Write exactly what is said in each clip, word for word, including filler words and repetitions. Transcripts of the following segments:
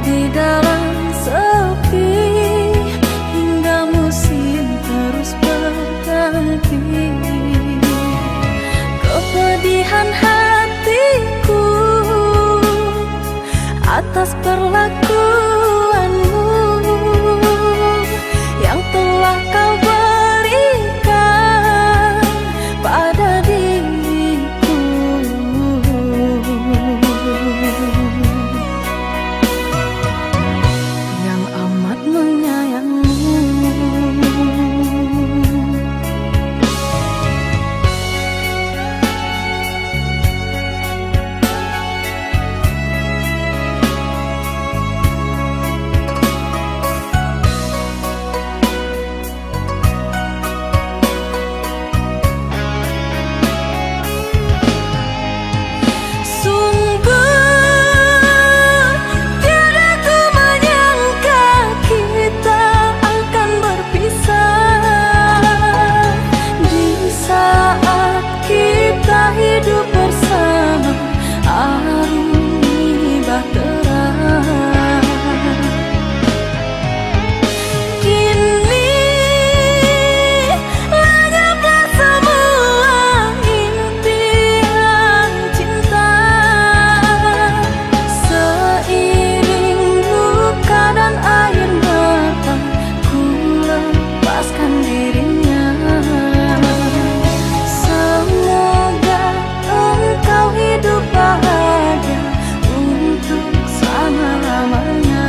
di dalam sepi hingga musim terus berganti. Kepedihan hatiku atas perlakuanmu yang telah kau berikan pada diriku. Yang amat menyayangmu. Hidup bersama arungi bahtera. Kini lenyaplah semua impian cinta. Seiring luka dan air mata ku lepaskan dirinya. Hidup bahagia untuk selama-lamanya.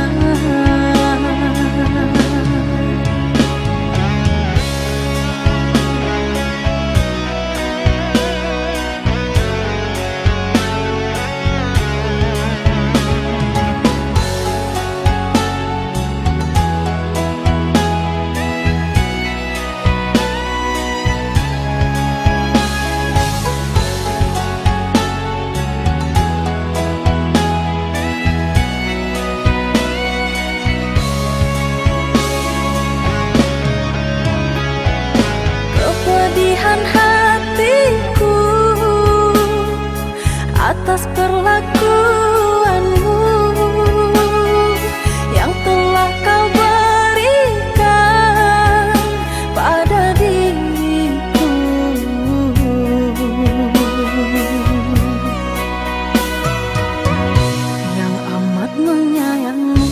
Kepedihan hatiku atas perlakuanmu yang telah kau berikan pada diriku. Yang amat menyayangmu.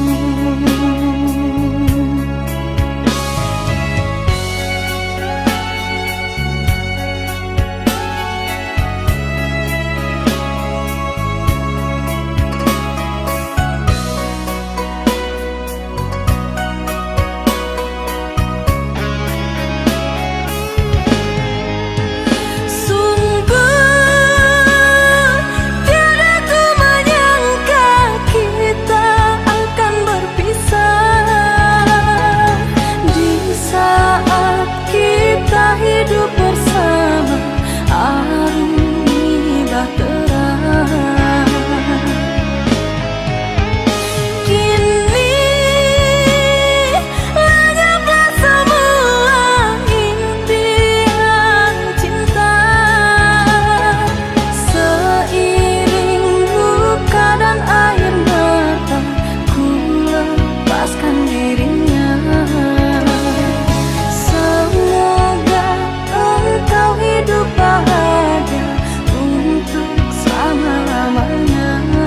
Hidup bersama arungi bahtera. Kini lenyaplah semua impian cinta. Seiring luka dan air mata ku lepaskan dirinya. Kau hidup bahagia untuk selama-lamanya.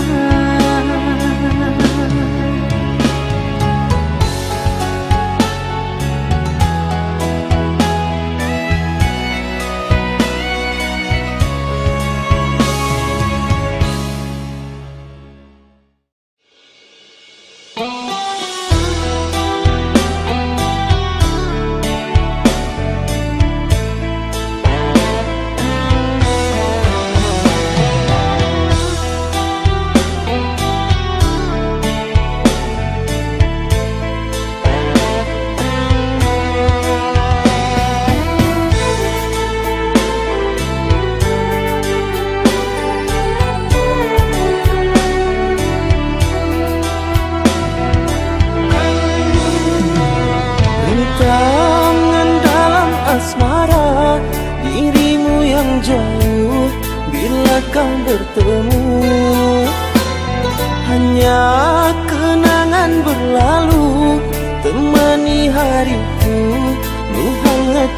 Tangan dalam asmara, dirimu yang jauh bila kau bertemu. Hanya kenal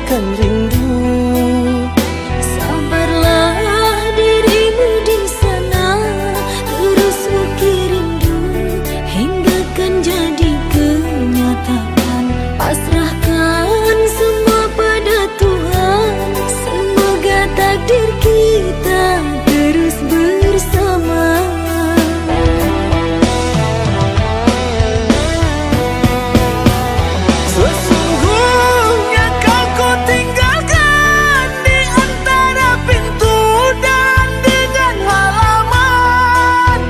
hangatkan rindu. Sabarlah dirimu di sana, terus ukir rindu hingga kan jadi kenyataan. Pasrahkan semua pada Tuhan, semoga takdir kita terus bersama. Sesungguhnya kau ku tinggalkan di antara pintu dan dengan halaman.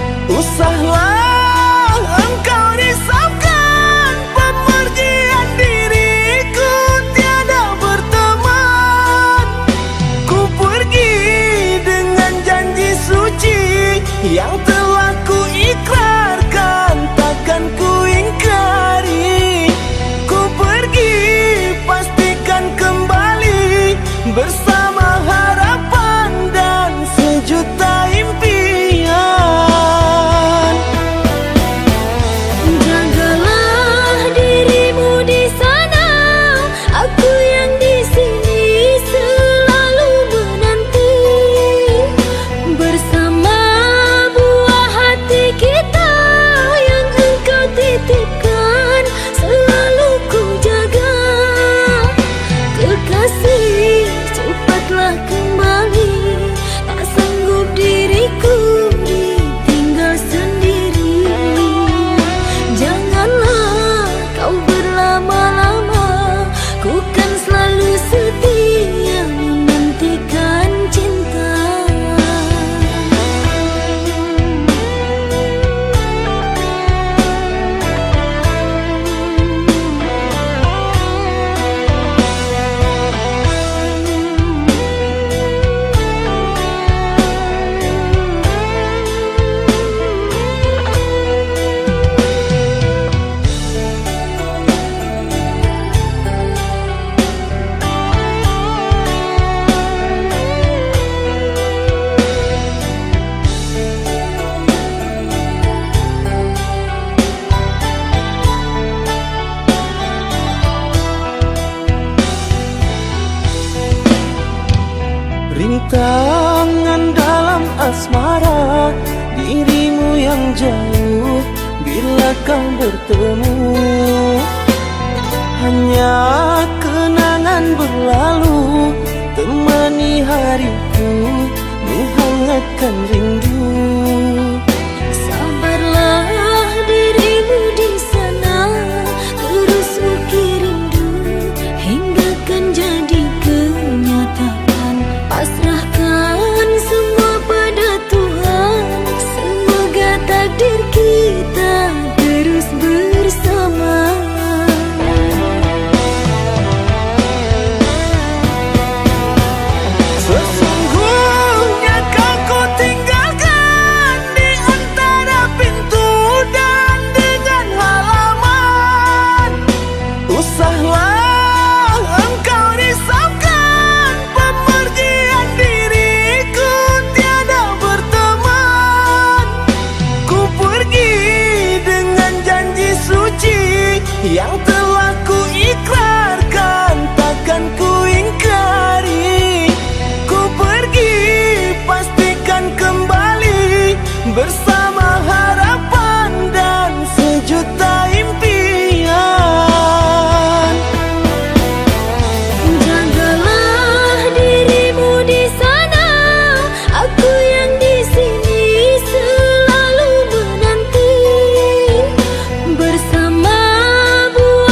Usahlah engkau risaukan pemergian diriku tiada berteman. Ku pergi dengan janji suci yang telah ku ikrarkan, takkan ku ingkari. Ku pergi pastikan kembali bersama harapan dan sejuta impian. Jagalah dirimu di sana, aku yang di sini selalu menanti. Bersama buah hati kita yang engkau titipkan, selalu ku jaga. Kekasih, cepatlah kembali, tak sanggup diriku ditinggal sendiri. Janganlah kau berlama-lama, ku kan selalu setia menantikan cinta. Rintangan dalam asmara, dirimu yang jauh bila kau bertemu. Hanya kenangan berlalu temani hariku menghangatkan rindu. Sabarlah dirimu di sana, terus ukir rindu hingga kan jadi kenyataan. Pasrahkan semua pada Tuhan, semoga takdir kita terus bersama. Sesungguhnya kau ku tinggalkan di antara pintu dan dengan halaman. Usahlah engkau risaukan pemergian diriku tiada berteman. Ku pergi dengan janji suci yang telah ku ikrarkan, takkan ku ingkari. Ku pergi pastikan kembali bersama harapan dan sejuta impian. Jagalah dirimu di sana, aku yang di sini selalu menanti. Bersama buah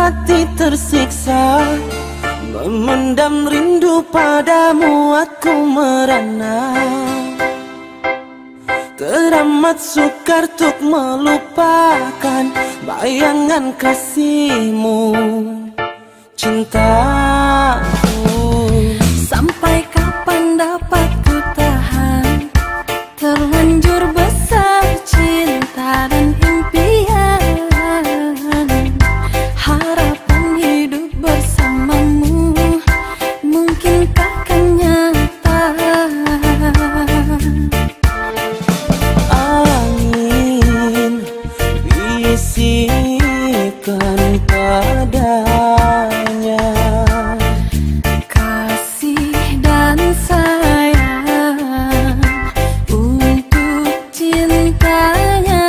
hati tersiksa, memendam rindu padamu aku merana. Teramat sukar untuk melupakan bayangan kasihmu, cintaku. Sampai kapan dapat ku tahan, terlanjur besar cinta dan impian, harapan hidup bersamamu mungkinkah kan nyata. Angin bisikan padanya, kasih dan sayang untuk cintanya.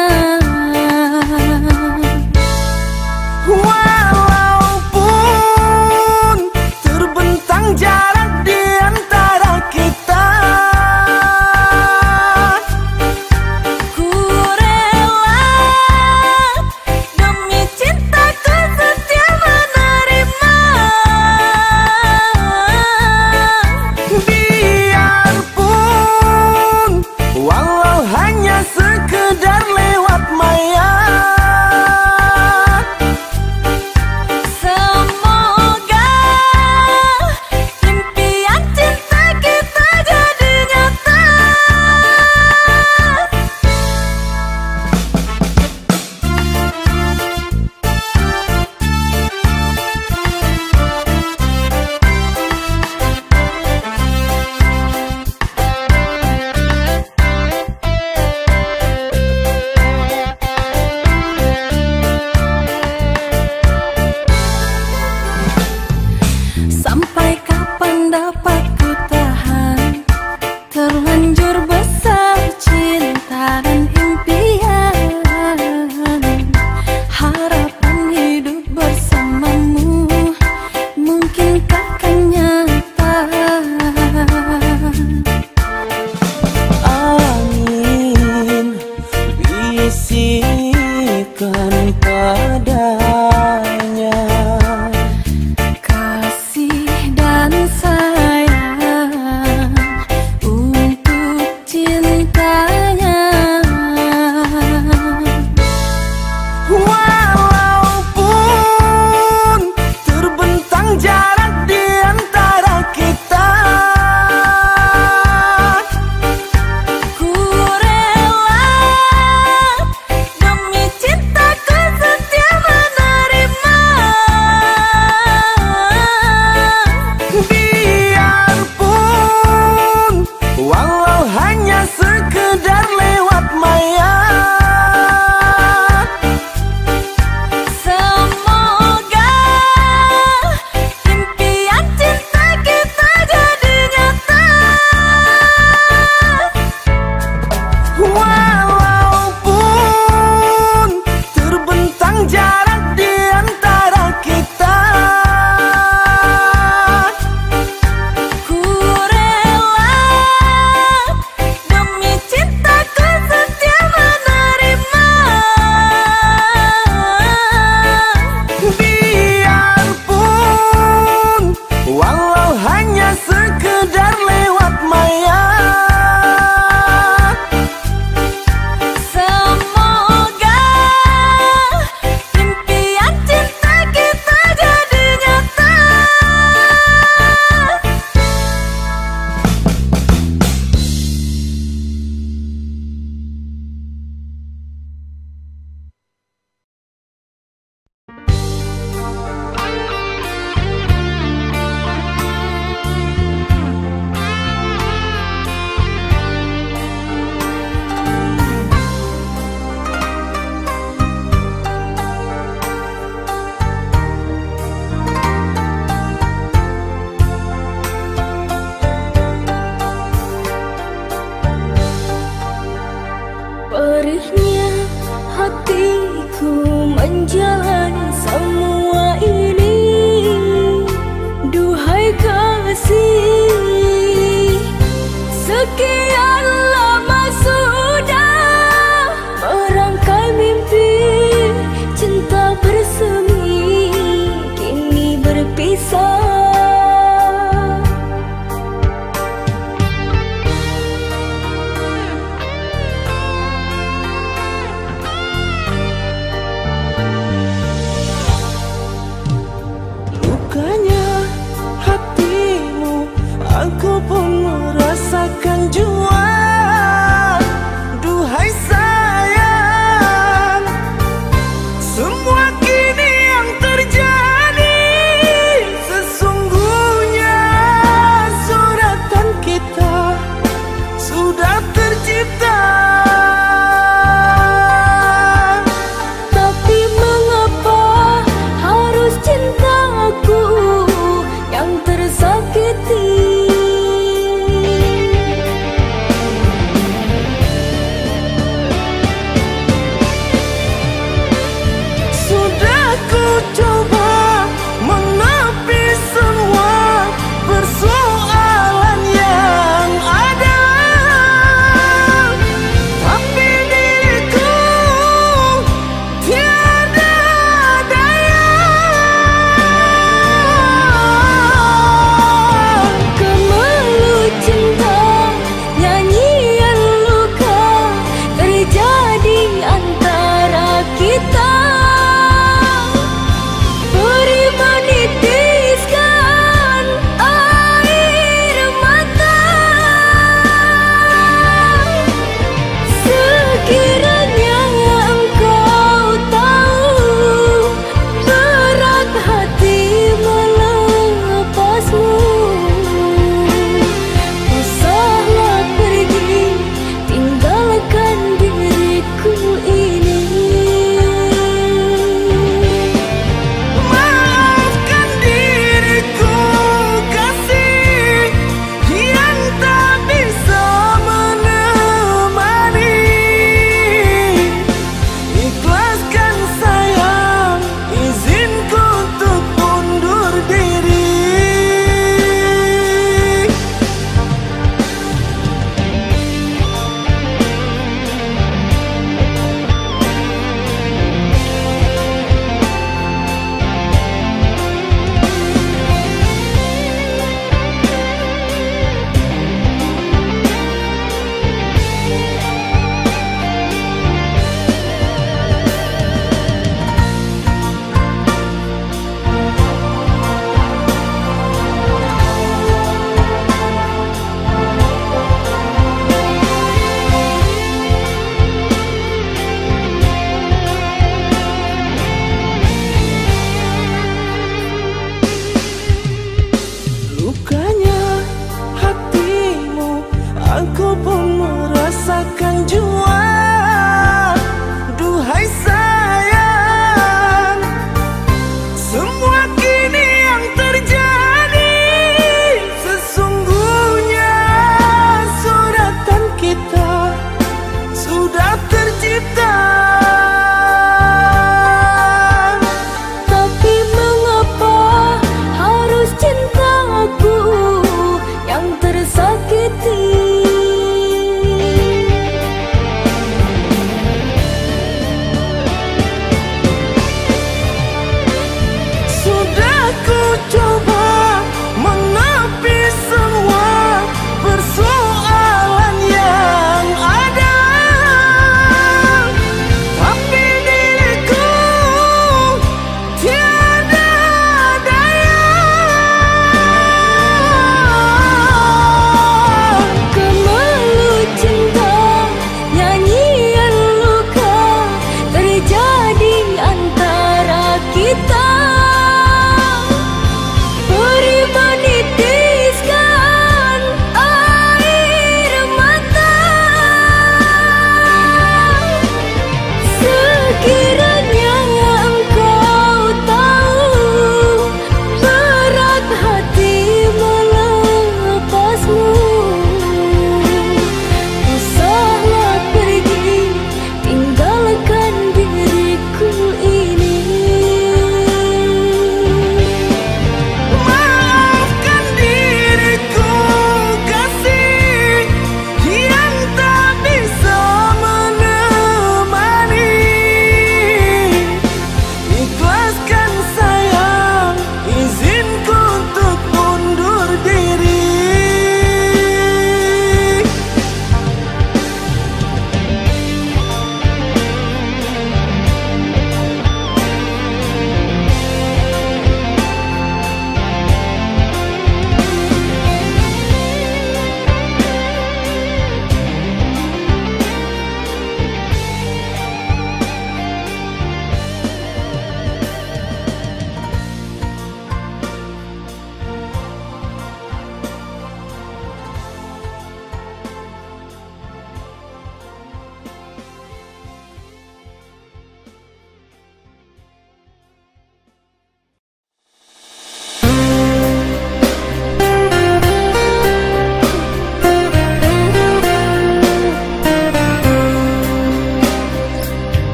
walaupun terbentang jarak di antara kita. Ku rela demi cintaku setia menerima. Biarpun walau hanya sekedar lewat maya, Semoga impian cinta kita jadi nyata. Sampai kapan dapat ku tahan, terlanjur besar cinta dan impian, harapan hidup bersamamu mungkinkah kan nyata. angin bisikan padanya, Kasih dan sayang untuk cintanya. walaupun terbentang jarak di antara kita. Ku rela demi cintaku setia menerima. Biarpun walau hanya sekedar lewat maya, Semoga impian cinta kita jadi nyata. walaupun terbentang jarak di antara kita. Ku rela demi cintaku setia menerima. Biarpun walau hanya sekedar lewat maya, Semoga impian cinta kita jadi nyata. Perihnya hatiku menjalani semua ini. Duhai kasih, sekian lama sudah merangkai mimpi cinta bersemi. aku pun merasakan jua. Duhai sayang, semua kini yang terjadi sesungguhnya suratan kita sudah tercipta. Tapi mengapa harus cintaku yang tersakiti? Sudah ku coba menepi semua persoalan yang ada, tapi diriku tiada daya. Kemelut cinta, nyanyian luka terjadi antara kita. Beri menitiskan air mata. Sekiranya engkau tahu berat hati melepasmu, usahlah pergi tinggalkan diriku ini. Maafkan diriku kasih yang tak bisa menemani. Ikhlaskan sayang, izinku untuk undur diri. Lukanya hatimu, aku pun merasakan jua. Duhai sayang, semua kini yang terjadi sesungguhnya suratan kita sudah tercipta. Tapi mengapa harus cintaku yang tersakiti?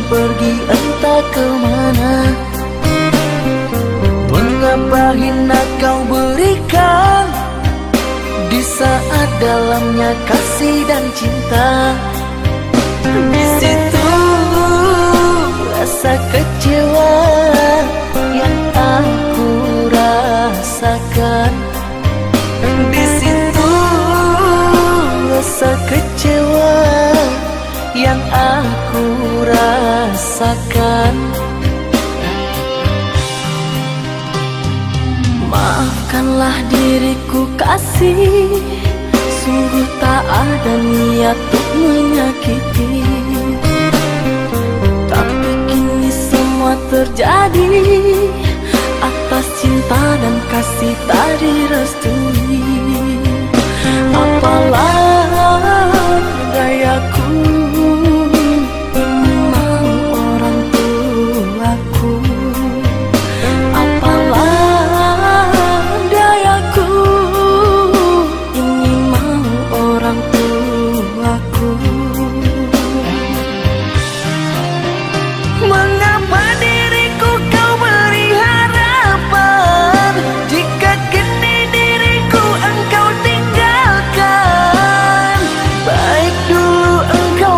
pergi entah kemana. Mengapa hina kau berikan di saat dalamnya kasih dan cinta. Di situ rasa kecewa yang aku rasakan. Di situ rasa kecewa yang aku rasakan. Maafkanlah diriku kasih, sungguh tak ada niat untuk menyakiti. Tapi kini semua terjadi atas cinta dan kasih tak direstui. Apalah dayaku, memang orang tuaku. Apalah dayaku, ini mau orang tuaku. Mengapa diriku kau beri harapan, jika kini diriku engkau tinggalkan? Baik dulu engkau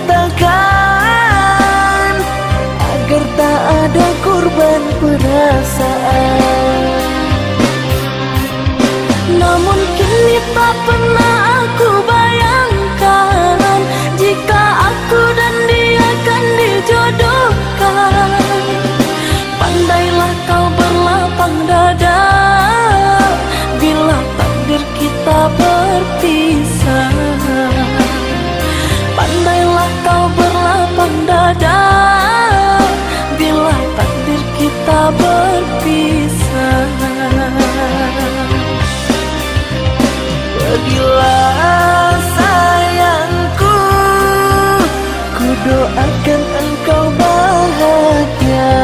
katakan, agar tak ada korban perasaan. Namun kini tak pernah aku bayangkan, jika aku dan dia kan dijodohkan. Pandailah kau berlapang dada, bila takdir kita berpisah. Pandailah kau berlapang dada, bila takdir kita berpisah. Pergilah sayangku, ku doakan engkau bahagia.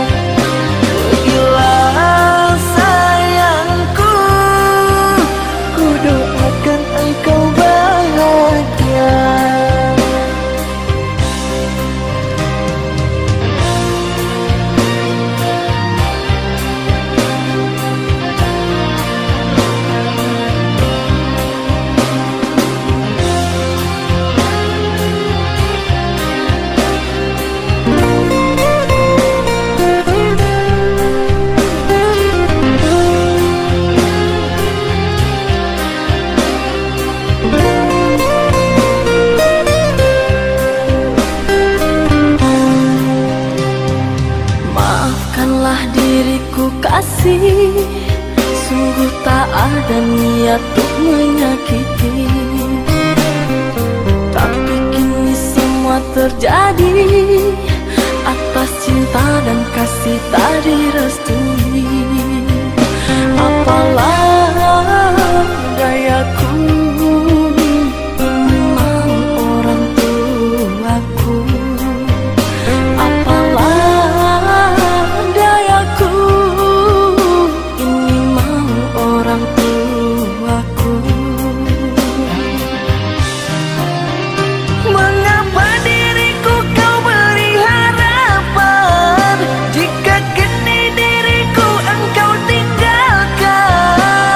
Pergilah sayangku, ku doakan engkau bahagia. Maafkanlah diriku kasih, sungguh tak ada niat untuk menyakiti. Tapi kini semua terjadi atas cinta dan kasih tak direstui. Apalah dayaku, memang orang tuaku. Apalah dayaku, ini mau orang tuaku. Mengapa diriku kau beri harapan, jika kini diriku engkau tinggalkan?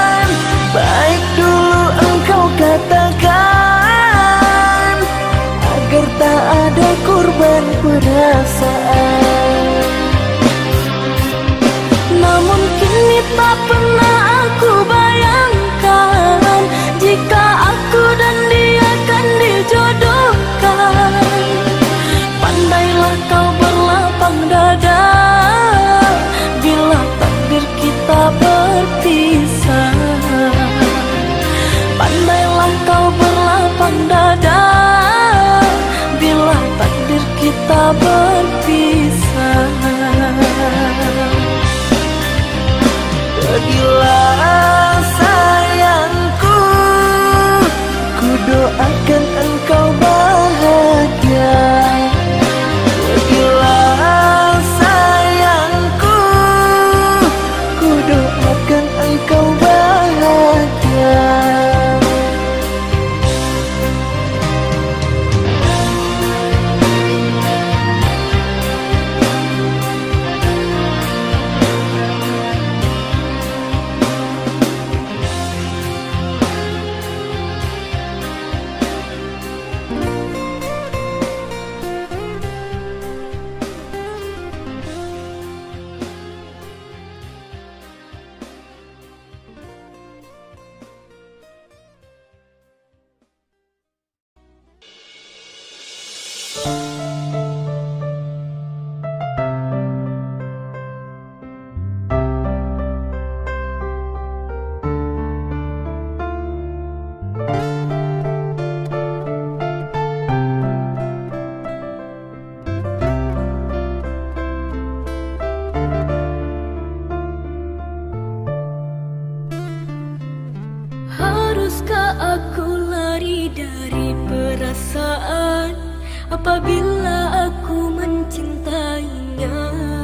Haruskah aku lari dari perasaan apabila aku mencintainya?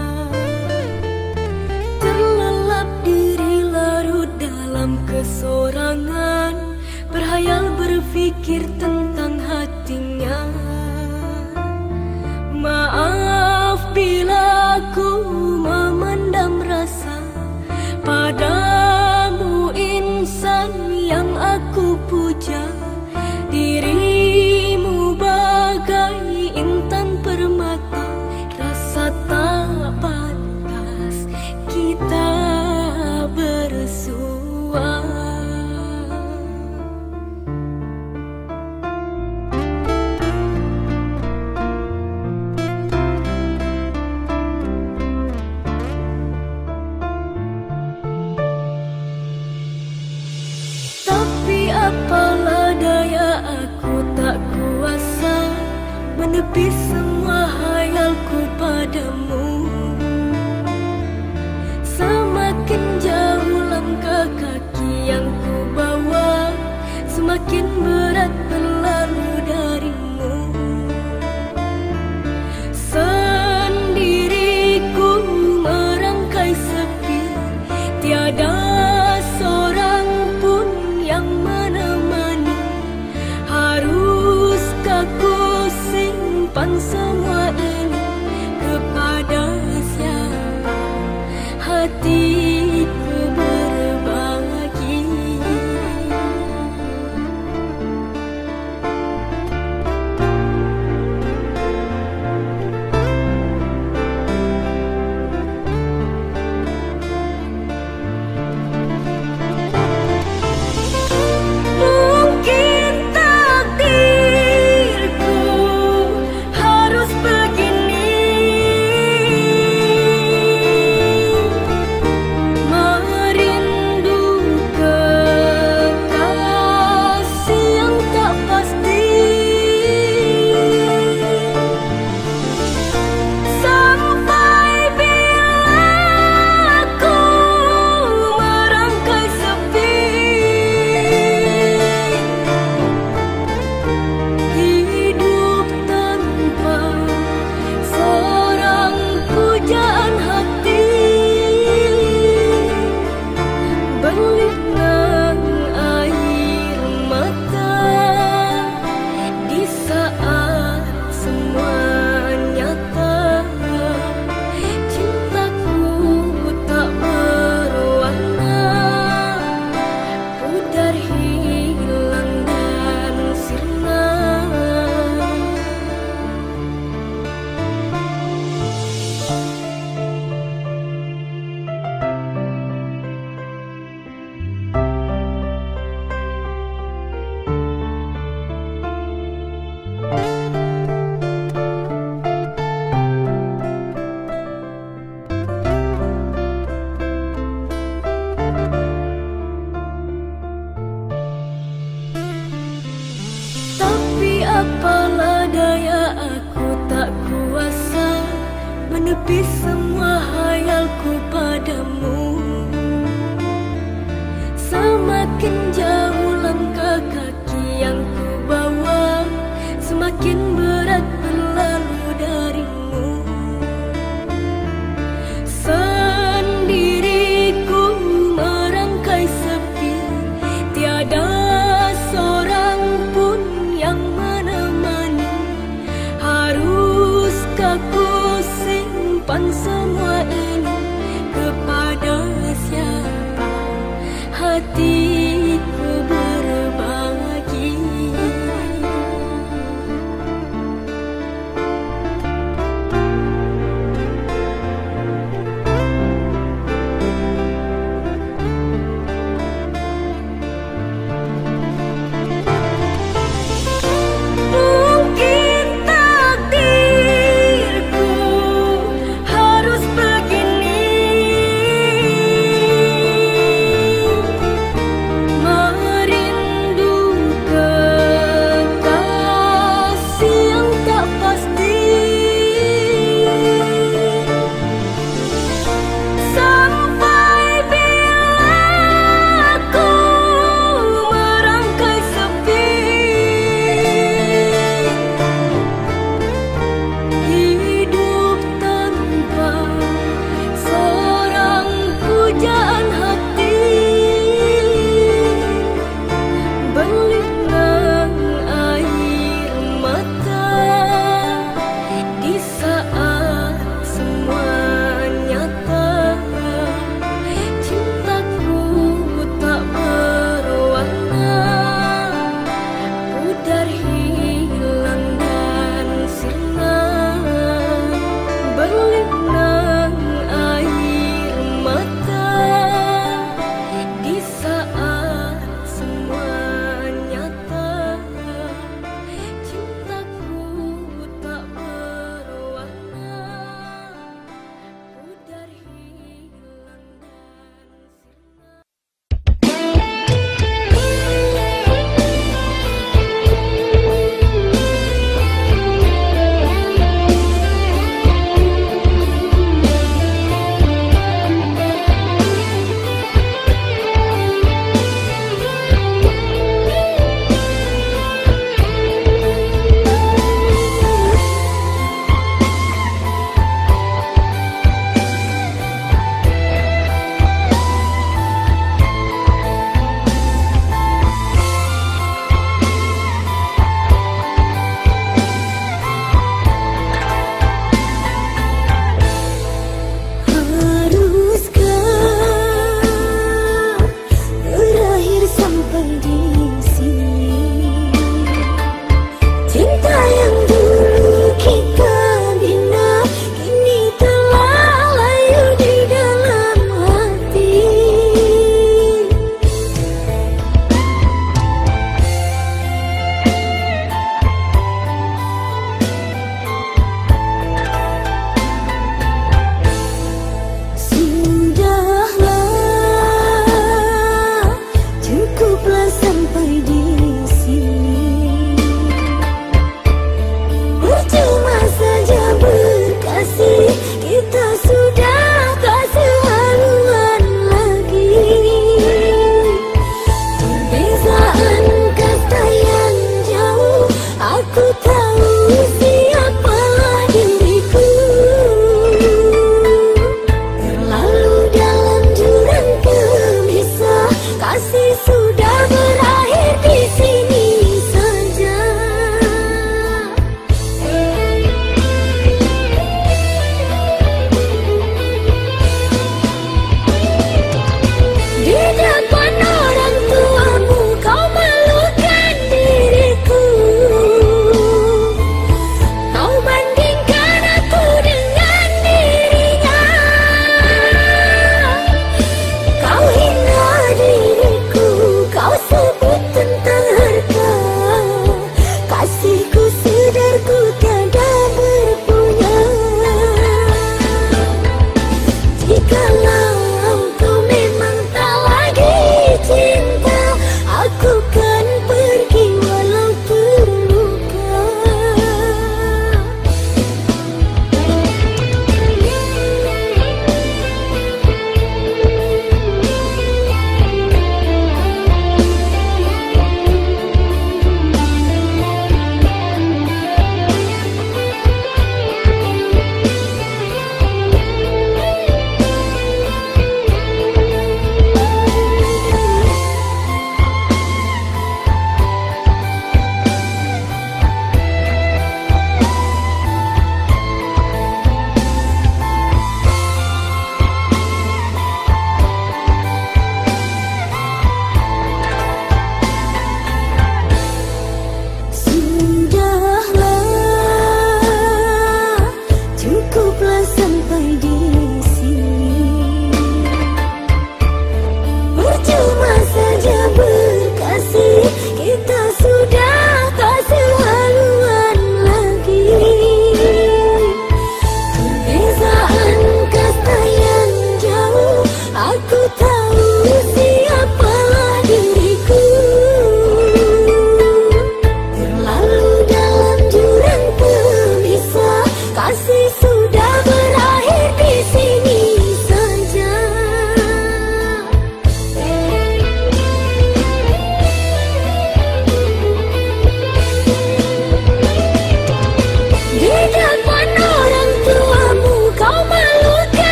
Terlelap diri larut dalam kesorangan, berhayal berpikir tentang hatinya. Maaf bila aku memendam rasa padamu, insan yang aku puja. Dirimu bagai intan permata, rasa tak pantas kita bersua. Apalah daya, aku tak kuasa menepis semua hayalku padamu. Semakin jauh langkah kaki yang ku bawa, semakin berat berlalu darimu. Sendiriku merangkai sepi, tiada seorang pun yang menemani. Haruskah ku simpan semua ini kepada siapa hatiku berbagi? Apalah daya, aku tak kuasa menepis semua hayalku padamu. Semakin jauh langkah kaki yang ku bawa, semakin berat berlalu darimu. Sendiriku merangkai sepi, tiada seorang pun yang menemani. Haruskah ku simpan semua ini kepada siapa hatiku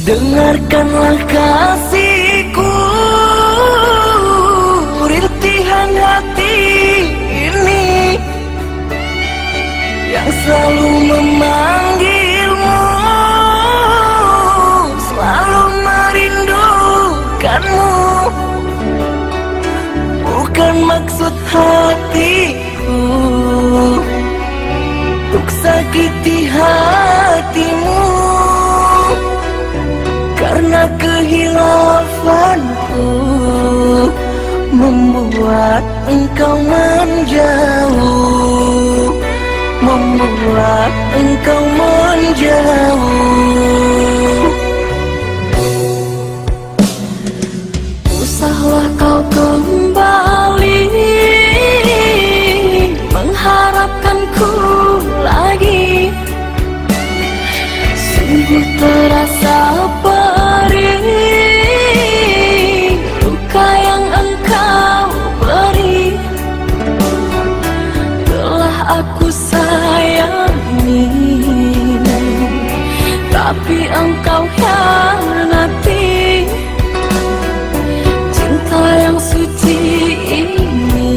Dengarkanlah kasihku, rintihan hati ini yang selalu memanggilmu, selalu merindukanmu. Bukan maksud hatiku untuk sakiti hatimu, karena kehilafanku membuat engkau menjauh, membuat engkau menjauh. Usahlah kau kembali mengharapkanku lagi, sungguh terasa perih luka yang engkau beri. Telah aku sayangi, tapi engkau hianati. Cinta yang suci ini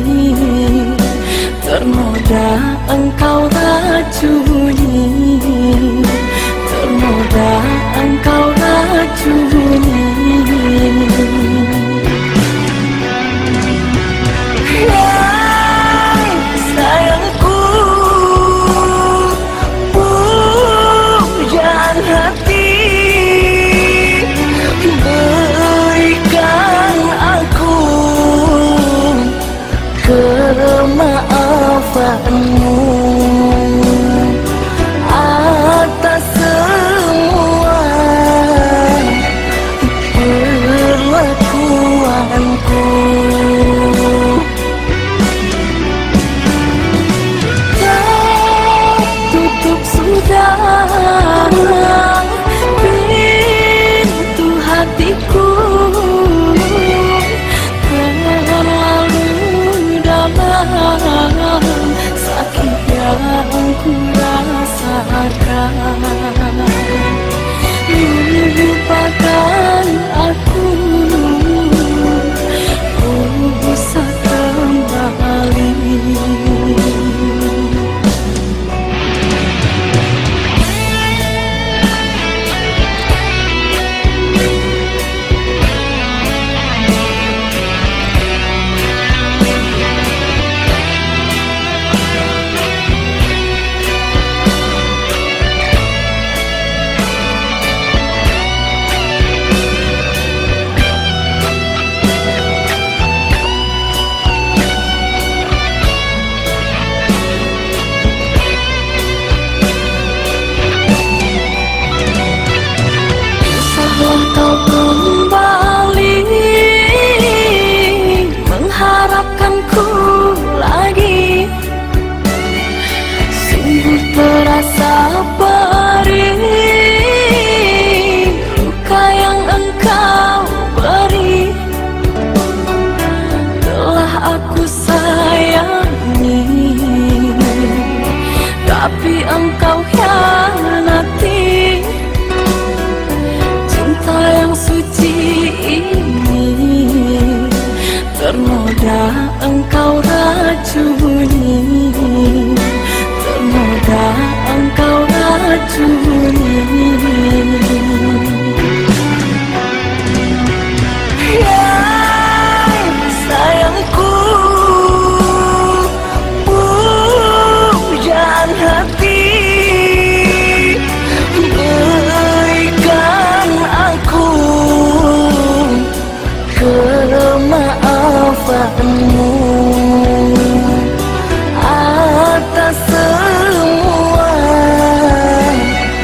ternoda engkau racuni, ternoda engkau racuni. Hai sayangku, pujaan hati, berikan aku kemaafanmu atas semua perlakuanku. Tertutup sudah pintu hatiku, terlalu dalam sakit yang ku rasakan. Lupakan aku, ku bisa kembali. Kau kembali mengharapkanku lagi, sungguh terasa perih luka yang engkau beri. Telah aku sayangi, tapi engkau hianati. Cinta yang suci ini ternoda engkau racuni, ternoda engkau racuni. Ya sayangku, pujaan hati, berikan aku kemaafanmu atas semua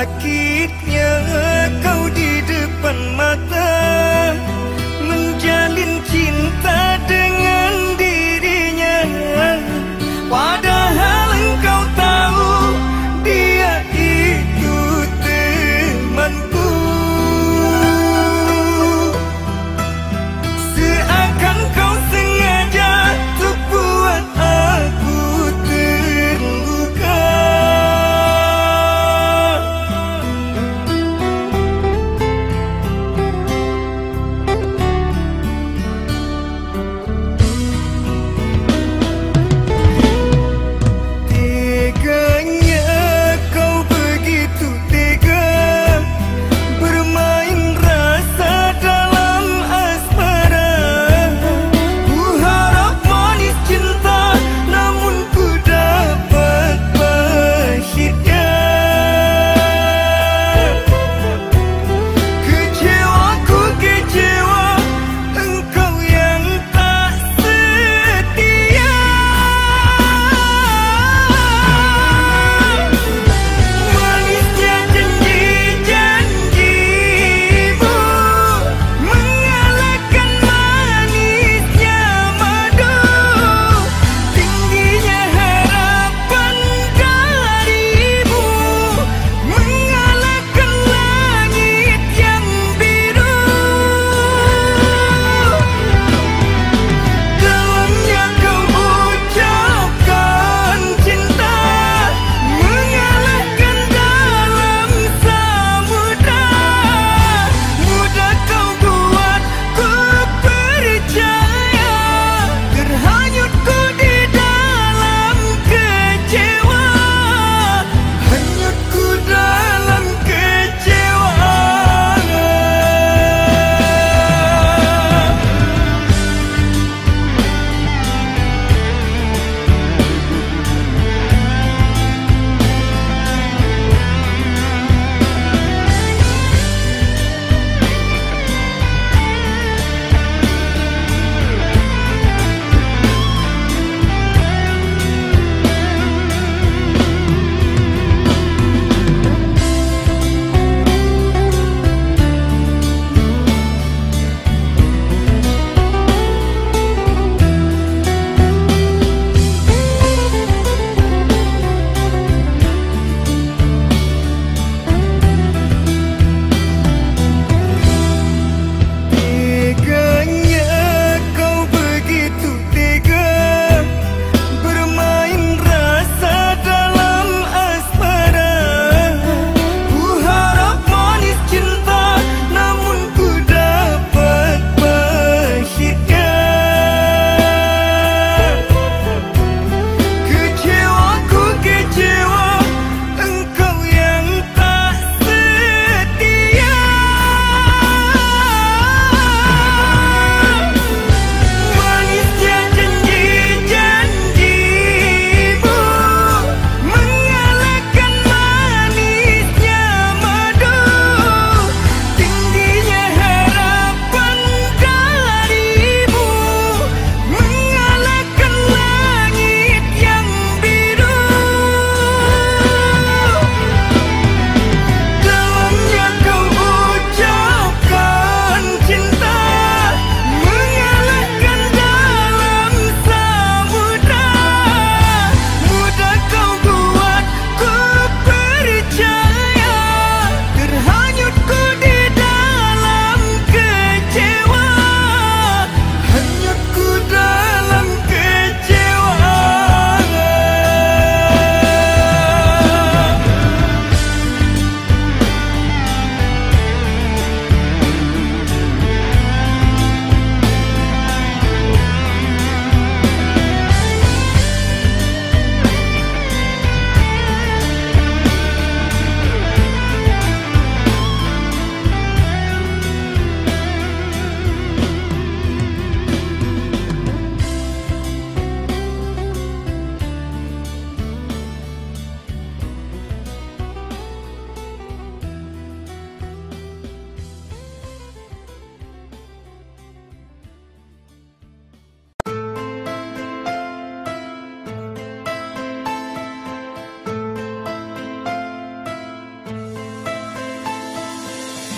sakitnya kau di depan mata, menjalin cinta dengan dirinya, padahal engkau tahu dia itu temanku. Seakan kau sengaja untuk buat aku terluka.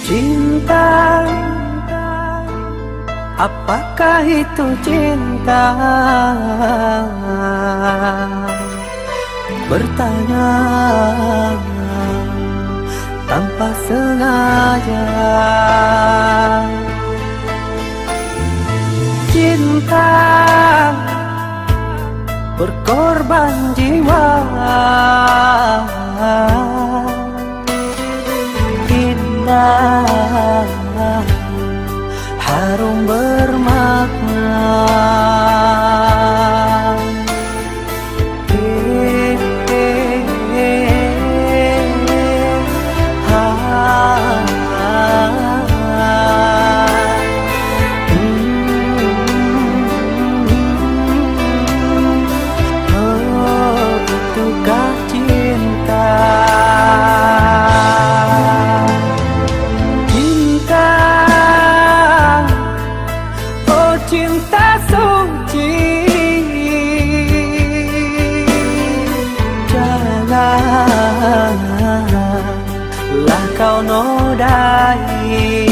Cinta, apakah itu cinta? Bertanya tanpa sengaja. Cinta berkorban jiwa, indah harum bermakna. Eh, eh, eh, ah, ah, hmm, oh, itukah cinta? Cinta suci, janganlah kau nodai.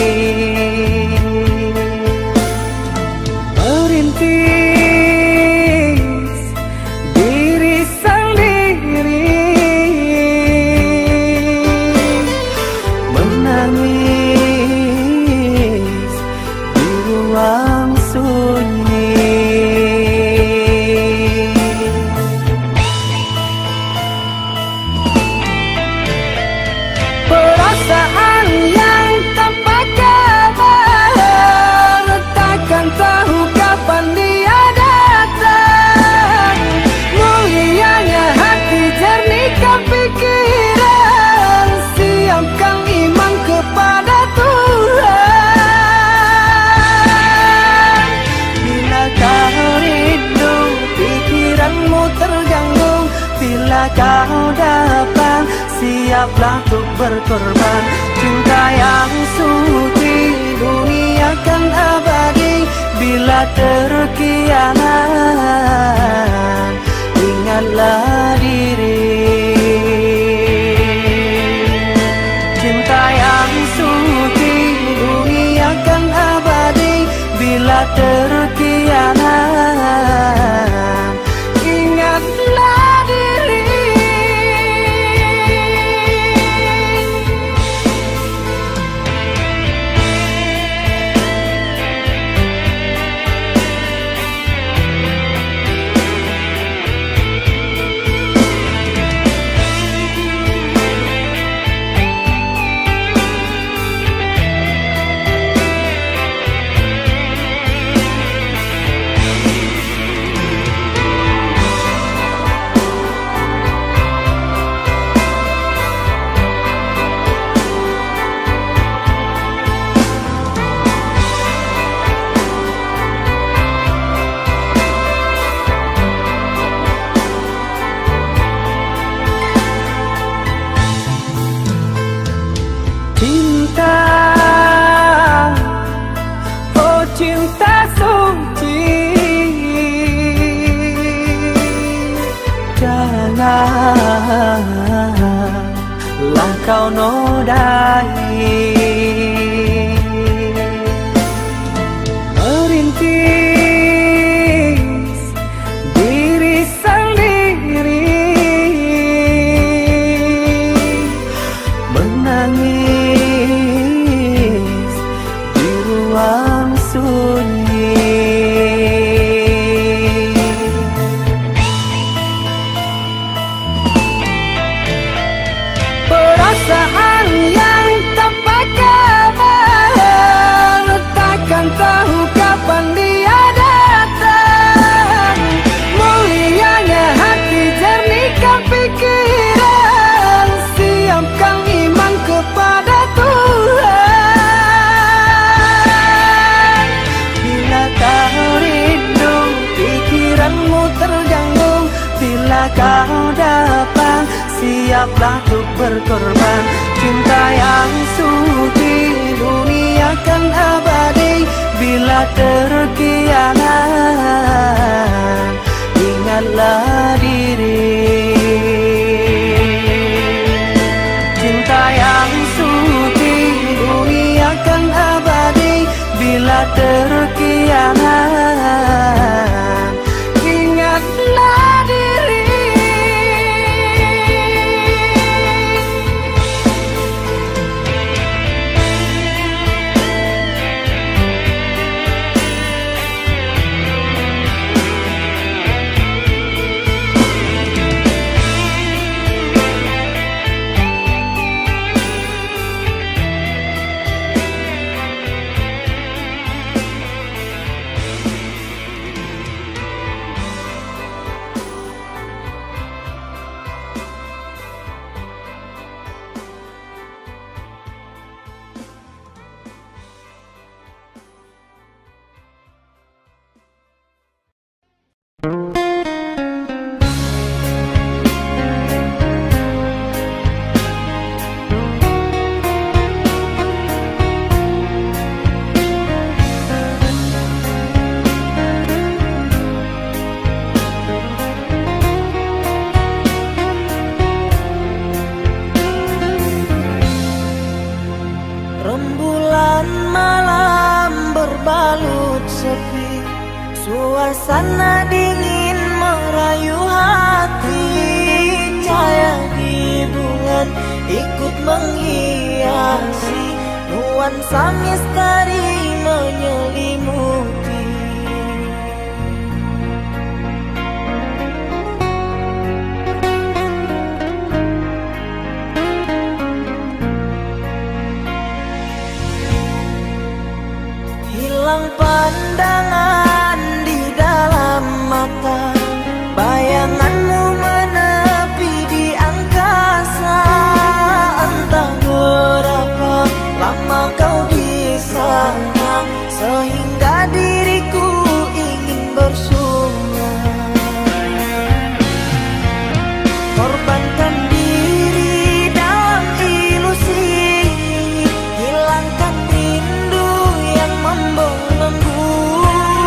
Merintis diri sendiri, menangis di ruang sunyi. Perasaan yang tanpa kabar, takkan tahu kapan dia datang. Mulianya hati, jernihkan pikiran, siapkan iman kepada Tuhan. Bila kau rindu, pikiranmu terganggu, bila kau datang, siaplah untuk berkorban. Cinta yang suci, dunia kan abadi. Bila terkianat, ingatlah diri. Cinta yang suci, dunia kan abadi. Bila terkianat, ingatlah diri. Cinta, oh cinta suci, janganlah kau nodai. Merintis diri sendiri, menangis di ruang sunyi. Perasaan yang tanpa kabar, takkan tahu kapan dia datang. Mulianya hati, jernihkan pikiran, siapkan iman kepada Tuhan. Bila kau rindu, pikiranmu terganggu, bila kau datang, siaplah untuk berkorban. Cinta yang suci, dunia kan abadi. Bila terkianat, ingatlah diri. Cinta yang suci, dunia terkianat. Ingatlah diri. Rembulan malam berbalut sepi, suasana dingin merayu hati. Cahaya di bulan ikut menghiasi, nuansa misteri menyelimuti. Hilang pandangan di dalam mata, bayanganmu menepi di angkasa. Entah berapa lama kau di sana, sehingga diriku ingin bersunat. Korbankan diri dalam ilusi, hilangkan rindu yang membelenggu.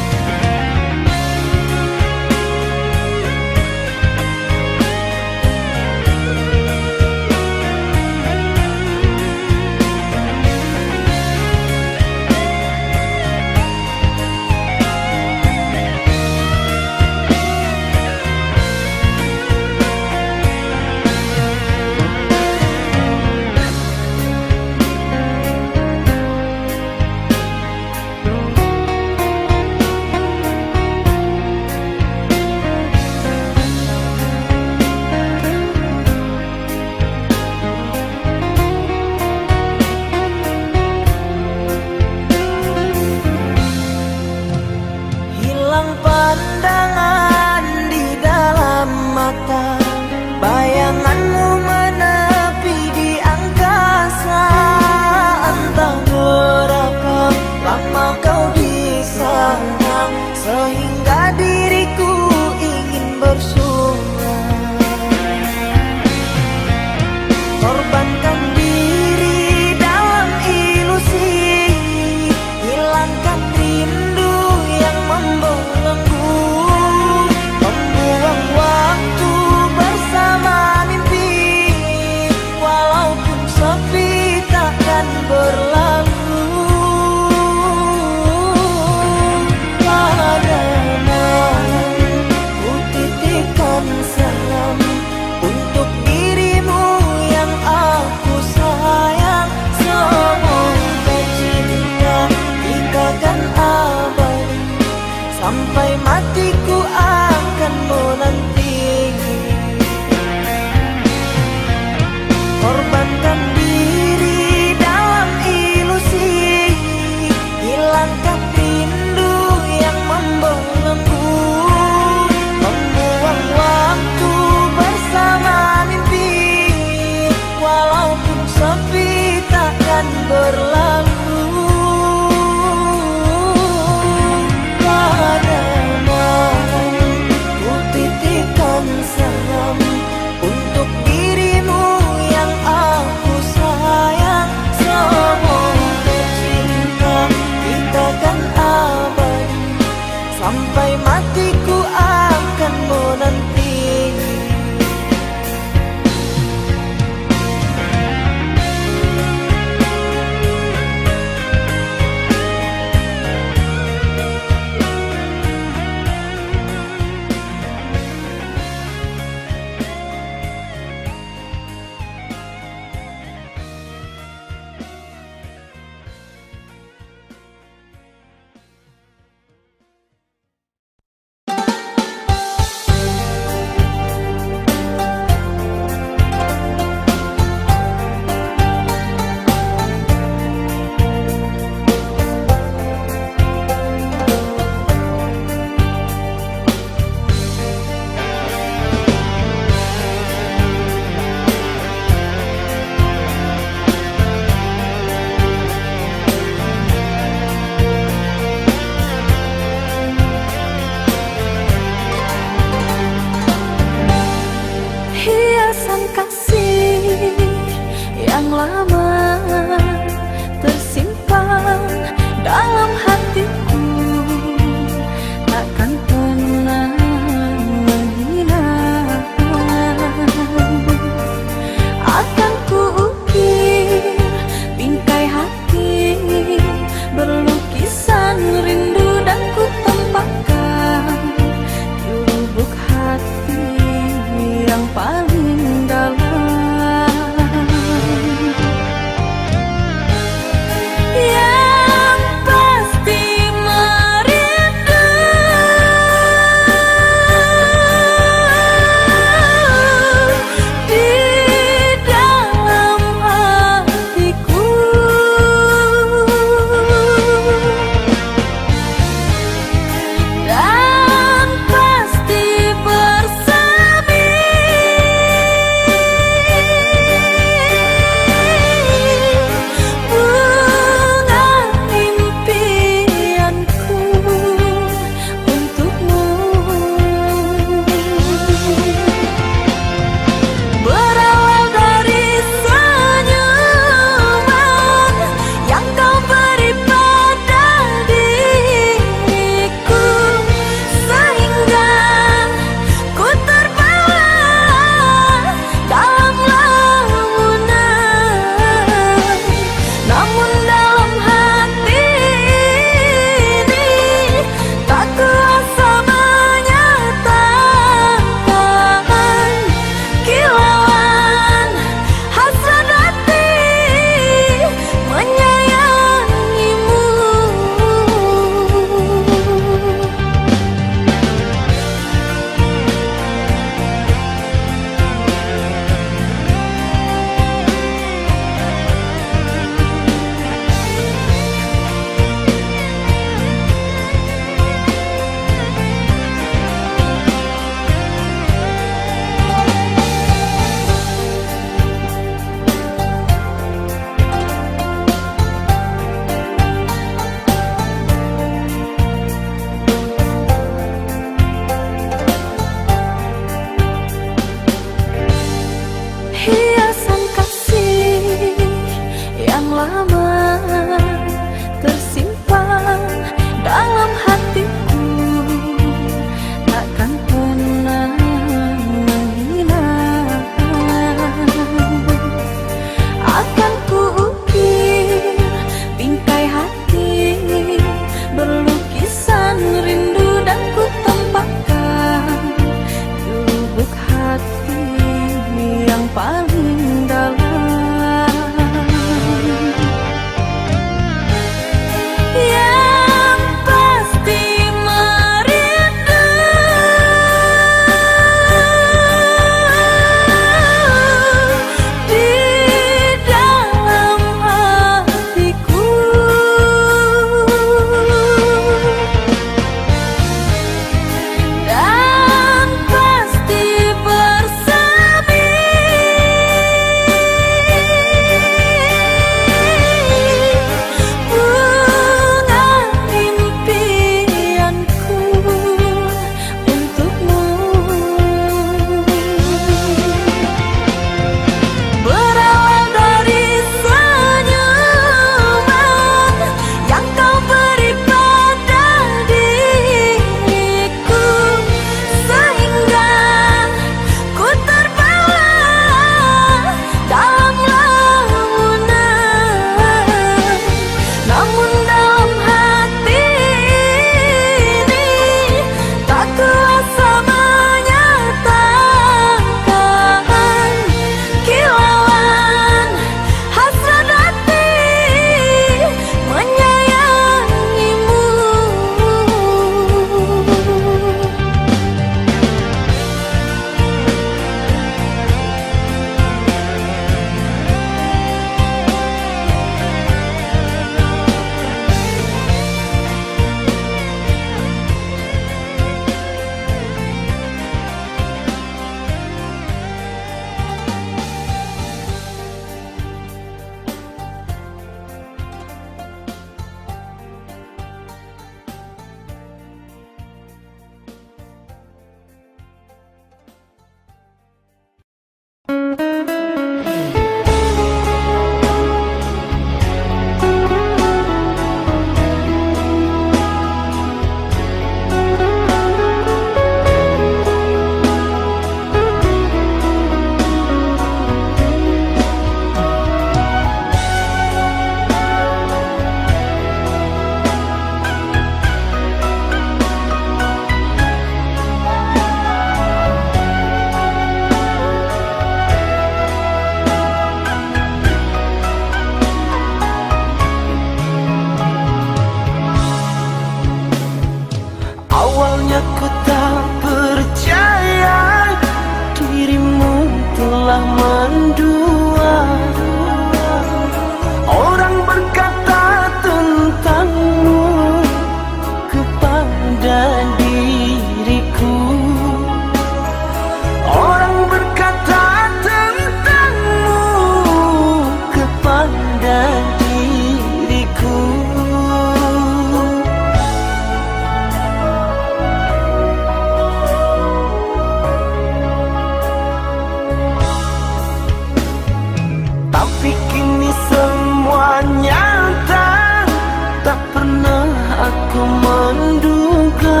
aku menduga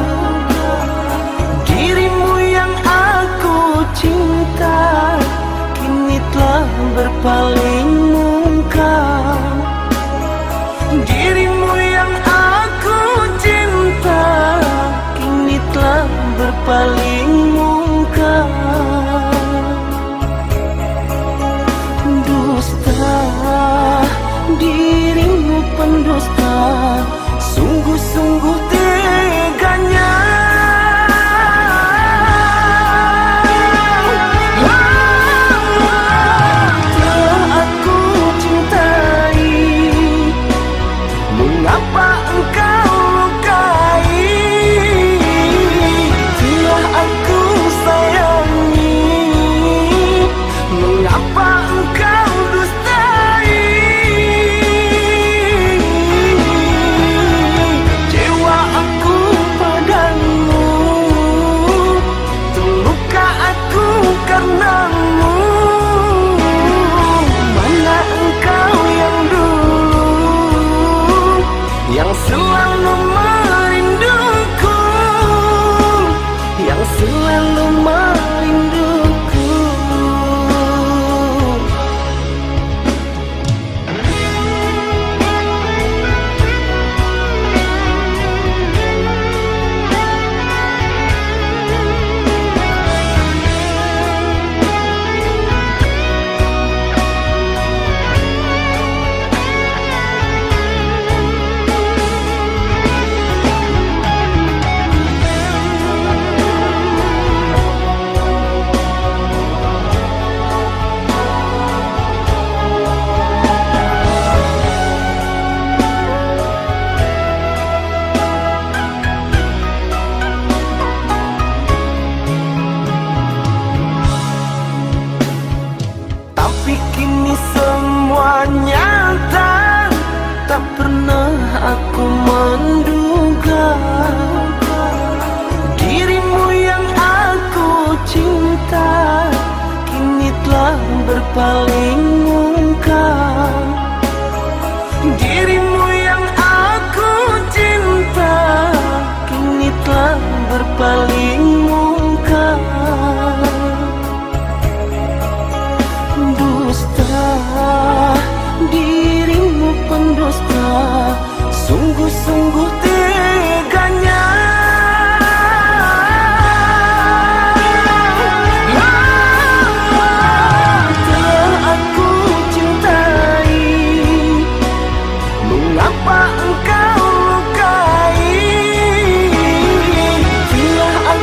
dirimu yang aku cinta kini telah berpaling muka. Dirimu yang aku cinta kini telah berpaling muka. Dusta, dirimu pendusta, sungguh-sungguh teganya. Telah aku cintai, mengapa engkau lukai? Telah aku sayangi, mengapa engkau dustai? Kecewa aku padamu, terluka aku karenamu. Mana engkau yang dulu, yang selalu merinduku, yang selalu merinduku. Tapi kini semua nyata, tak pernah aku menduga dirimu yang aku cinta kini telah berpaling muka. Dirimu yang aku cinta kini telah berpaling muka. Dusta, dirimu pendusta, sungguh-sungguh teganya. Telah aku cintai, mengapa engkau lukai? Telah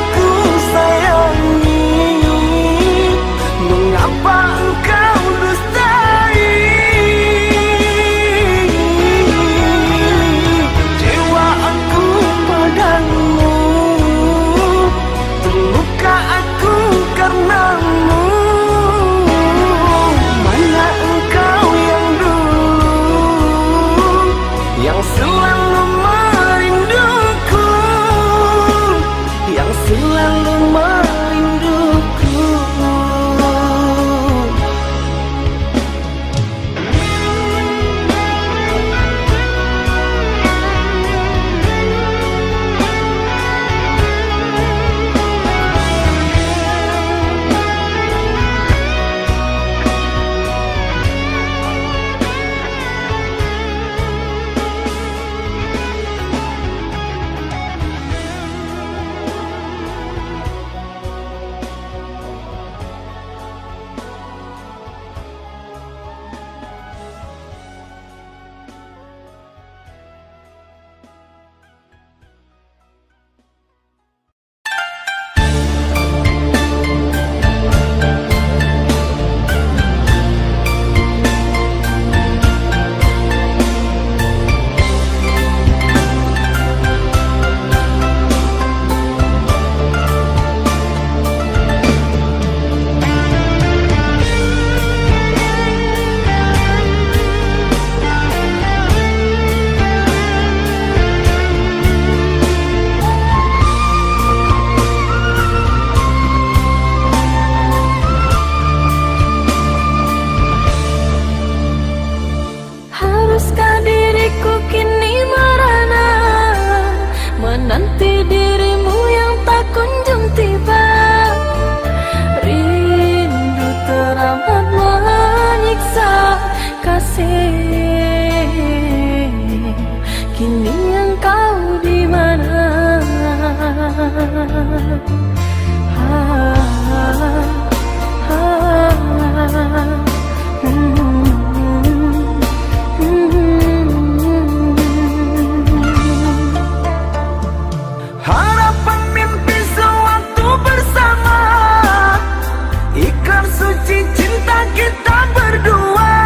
Harapan mimpi sewaktu bersama, ikrar suci cinta kita berdua.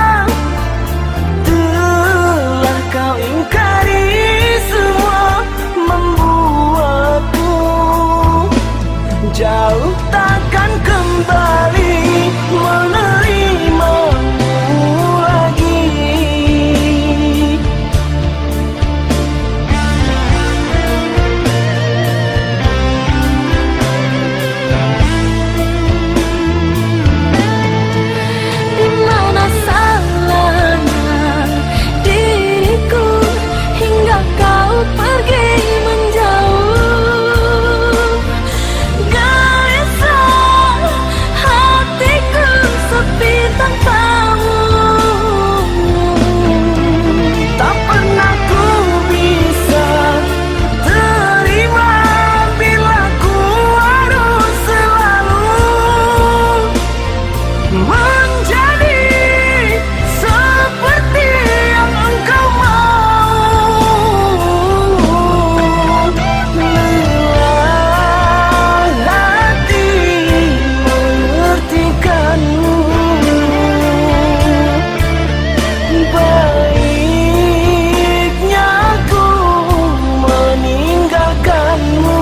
Telah kau ingkari semua, membuatku jauh takkan kembali menerimamu lagi. Di mana salahnya diriku hingga kau pergi menjauh? Gelisah hatiku sepi tanpamu. Tak pernah ku bisa terima bila ku harus selalu menjadi seperti yang engkau mau. Lelah hati mengertikanmu, baiknya aku meninggalkanmu.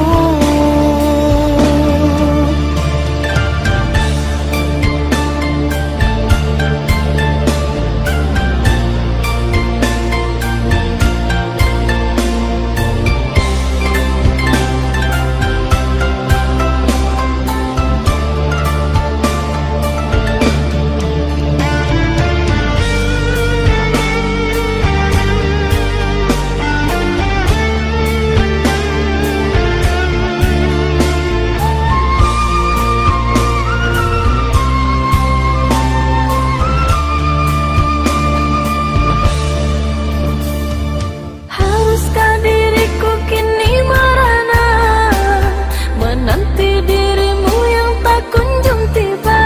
Haruskah diriku kini merana menanti dirimu yang tak kunjung tiba?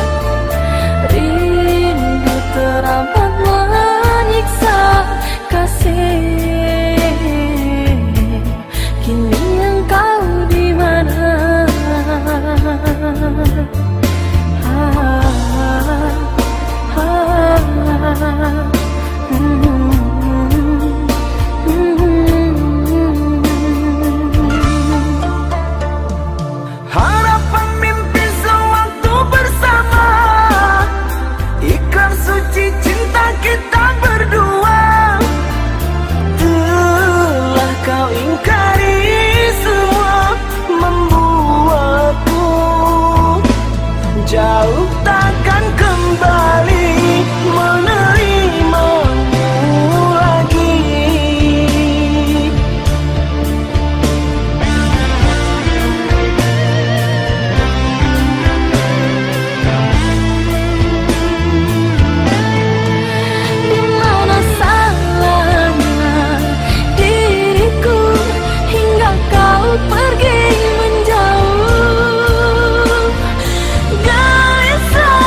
Rindu teramat menyiksa kasih. Kini engkau di mana? Ah, ah, ah, hmm. Harapan mimpi sewaktu bersama, ikrar suci cinta kita berdua. Telah kau ingkari semua, membuatku jauh takkan kembali menerimamu lagi. Di mana salahnya diriku hingga kau pergi menjauh? Gelisah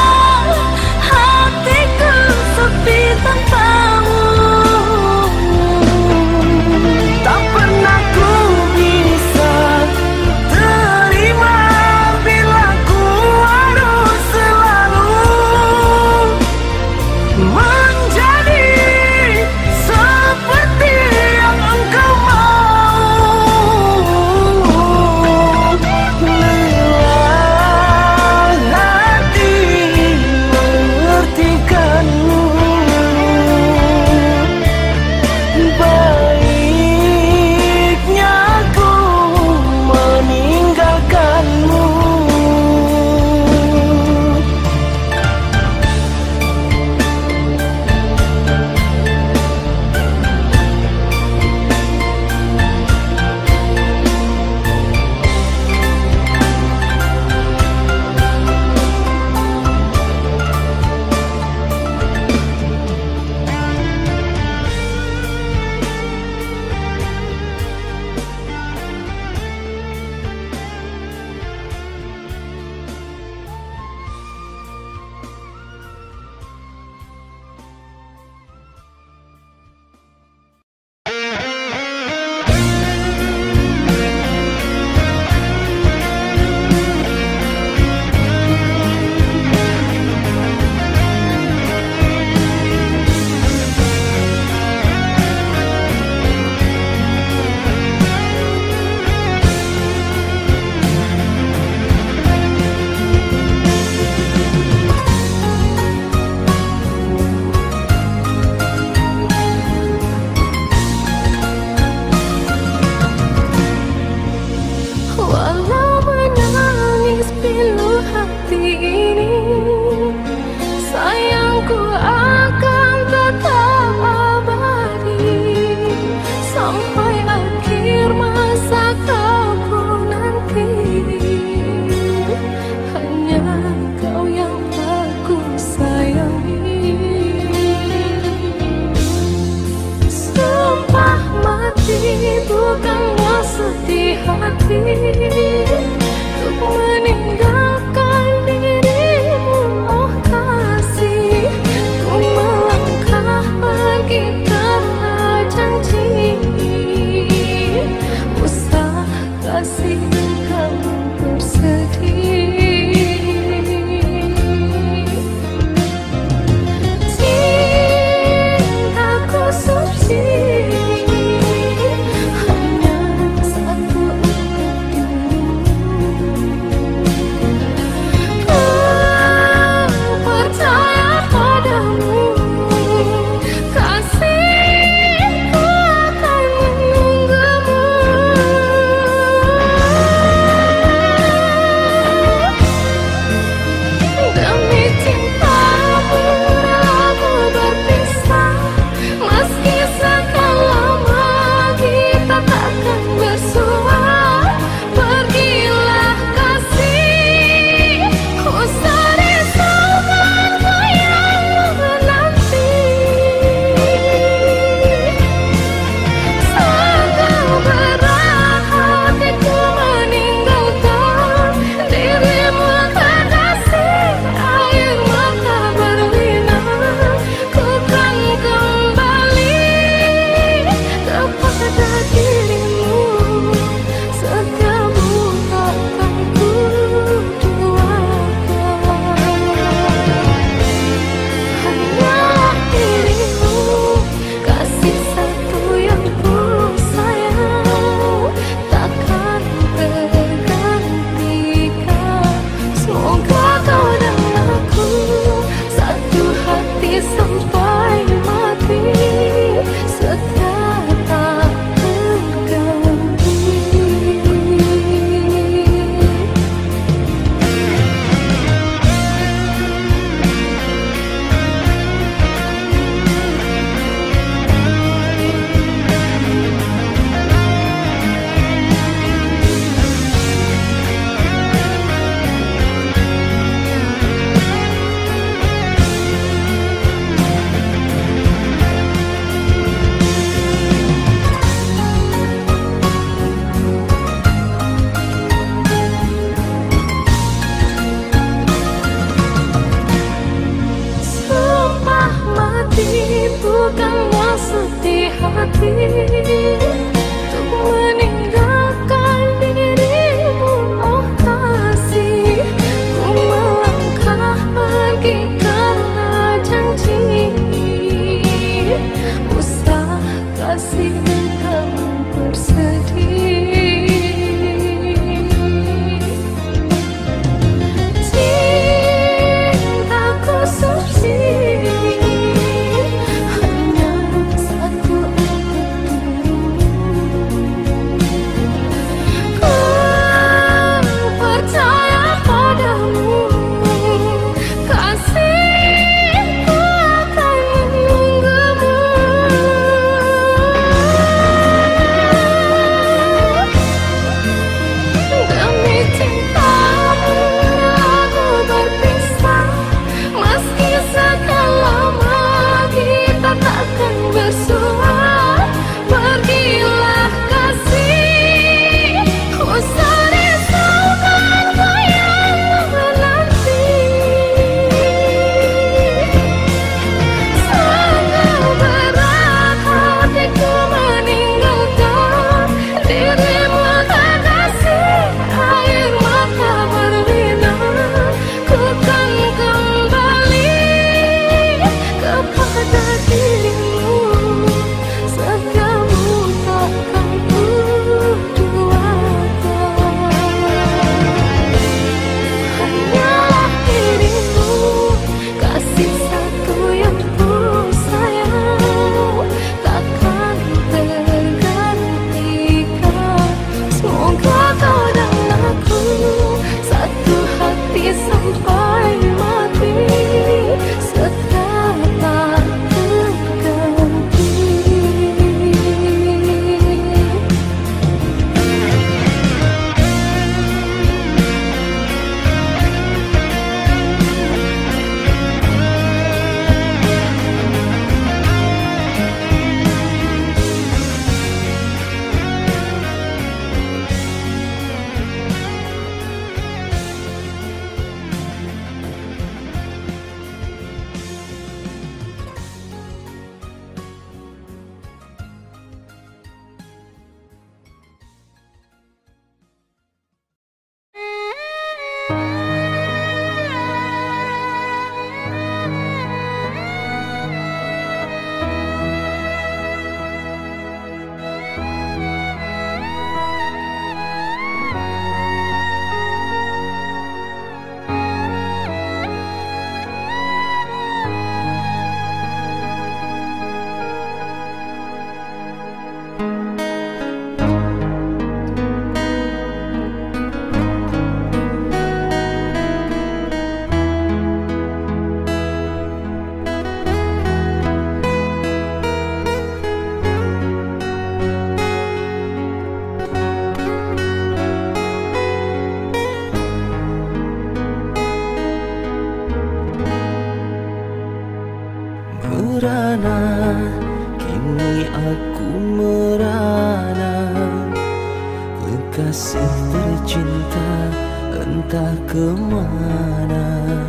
mana kini aku merana, kekasih tercinta entah kemana.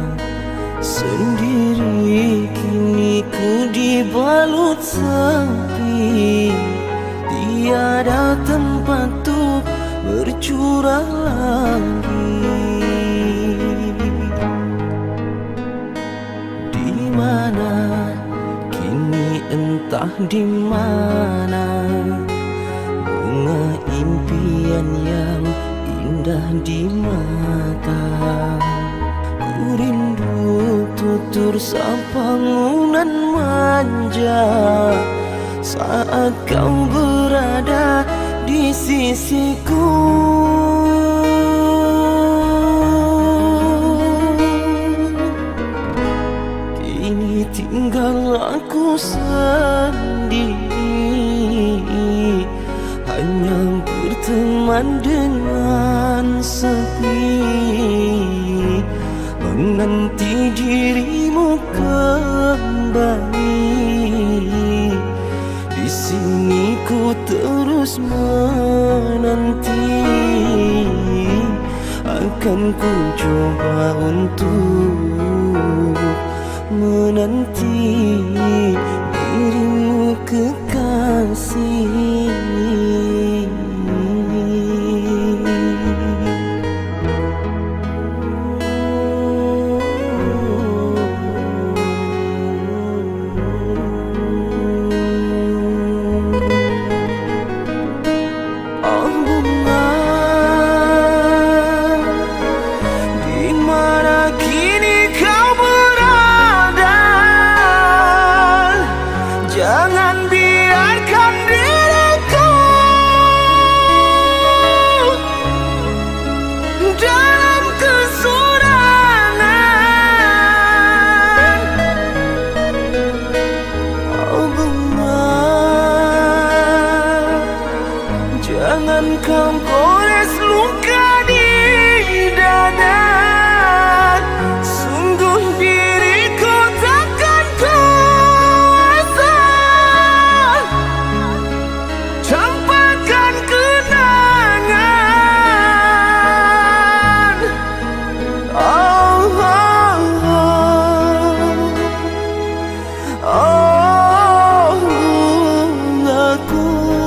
Sendiri kini ku dibalut sepi, tiada tempat untuk bercurah lagi. Di mana kini entah di mana, bunga impian yang indah di mata. Ku rindu tutur sampangunan manja saat kau berada di sisiku. Kini tinggal aku sendiri, hanya berteman dengan sepi, menanti dirimu kembali. Di sini ku terus menanti, akan ku coba untuk menanti dirimu kekasih. Jangan kau gores luka di dada, sungguh diriku takkan kuasa campakkan kenangan. Oh, oh, oh, oh, aku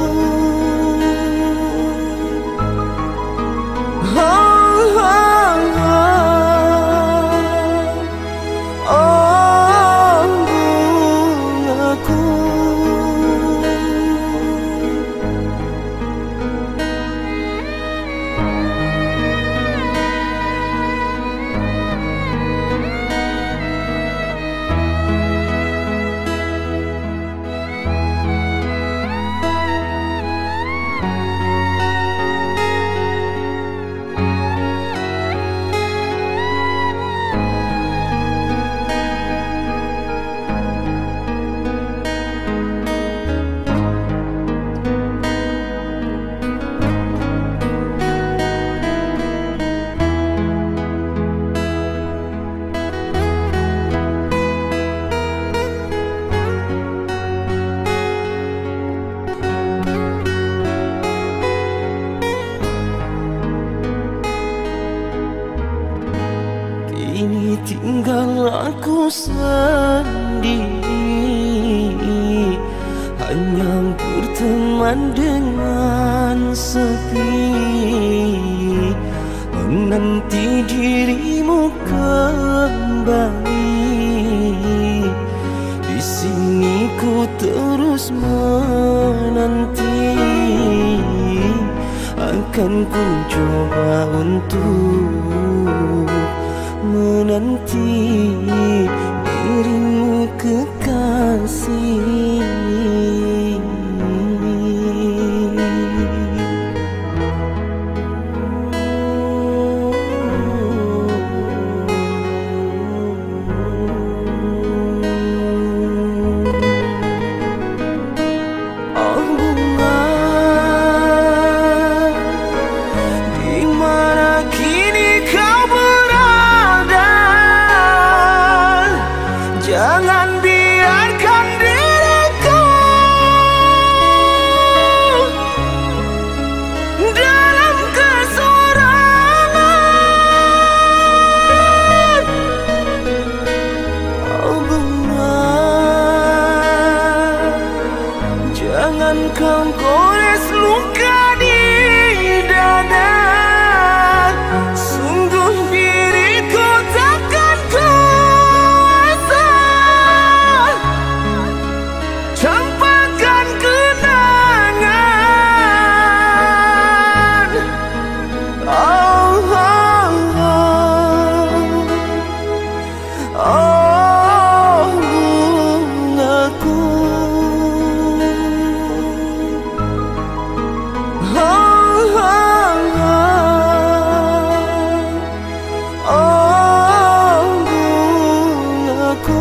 Kini tinggal aku sendiri, hanya berteman dengan sepi, menanti dirimu kembali. Di sini ku terus menanti, akan ku coba untuk menanti dirimu kekasih. Jangan biarkan dia Oh bungaku, oh, oh, oh, oh bungaku.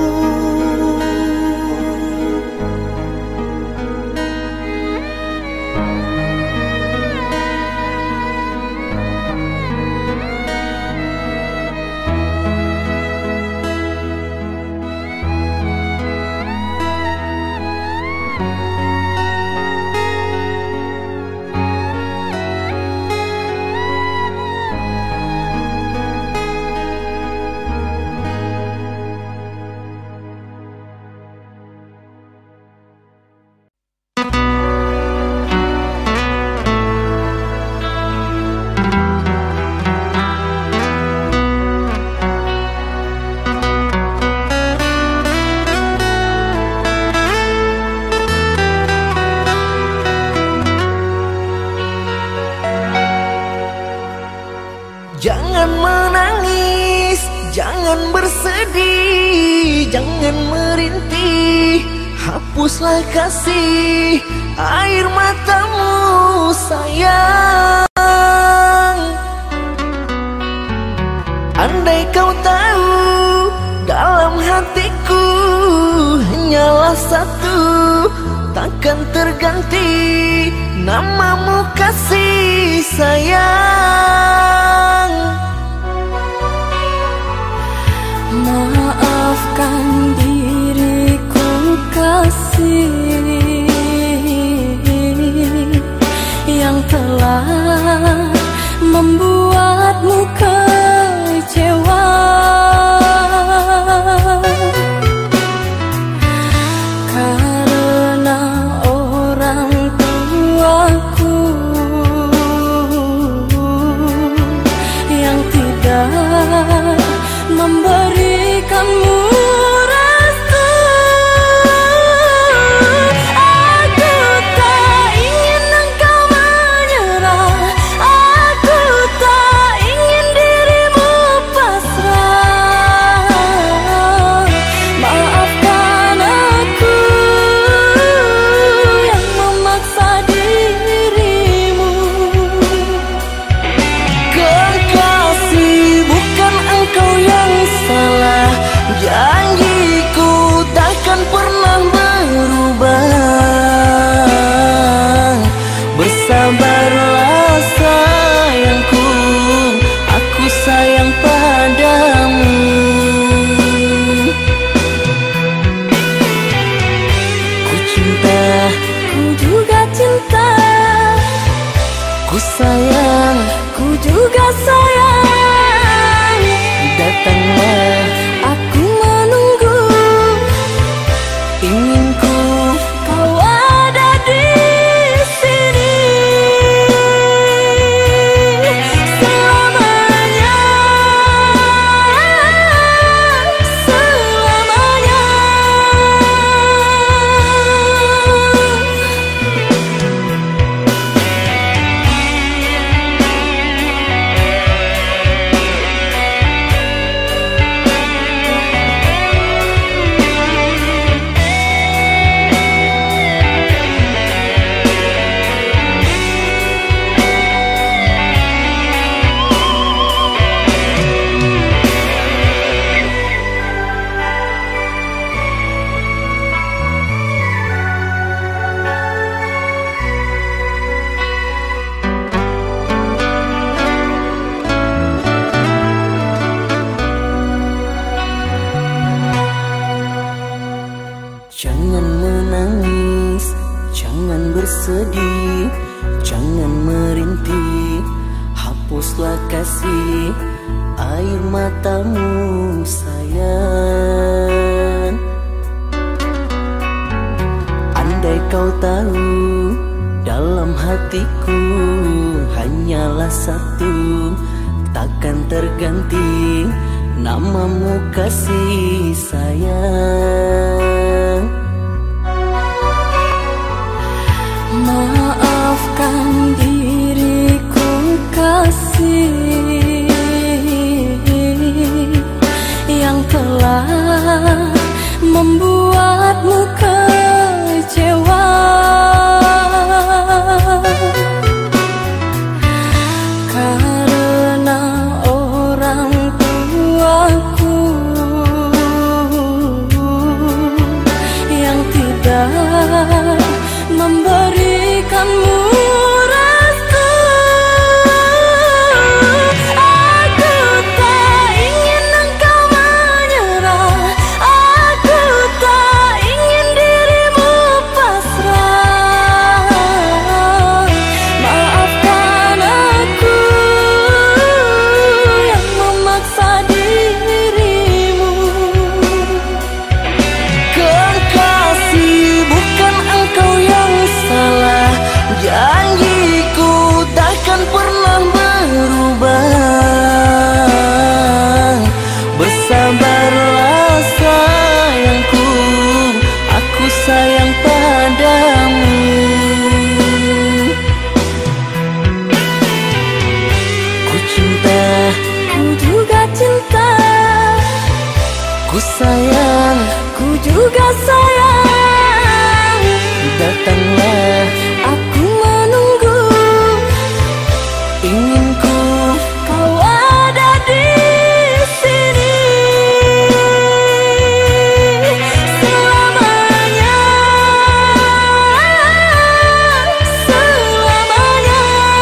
Jangan menangis, jangan bersedih, jangan merintih, hapuslah kasih air matamu sayang. Andai kau tahu dalam hatiku hanyalah satu, takkan terganti namamu kasih sayang. Maafkan diriku kasih yang telah membuatmu kecewa. Karena orang tuaku yang tidak memberikanmu restu. Aku tak ingin engkau menyerah, aku tak ingin dirimu pasrah. Maafkan aku yang memaksa dirimu. Kekasih, bukan engkau yang salah, janjiku takkan pernah berubah. Bersabarlah sayangku, aku sayang padamu. Ku cinta, Ku juga cinta, ku sayang, ku juga sayang. datanglah Aku menunggu, inginku. kau ada di sini selamanya, selamanya. Jangan menangis, jangan bersedih, jangan merintih, hapuslah kasih air matamu sayang. Andai kau tahu dalam hatiku hanyalah satu, takkan terganti namamu kasih sayang. Maafkan diriku kasih yang telah membuatmu kecewa. Karena orang tuaku yang tidak memberikanmu restu. Aku tak ingin engkau menyerah, aku tak ingin dirimu pasrah. Maafkan aku yang memaksa dirimu. Kekasih, bukan engkau yang salah, janjiku takkan pernah berubah. Bersabarlah sayangku, aku sayang padamu. Ku cinta, Ku juga cinta, ku sayang, ku juga sayang. datanglah Aku menunggu, inginku kau ada di sini selamanya, selamanya.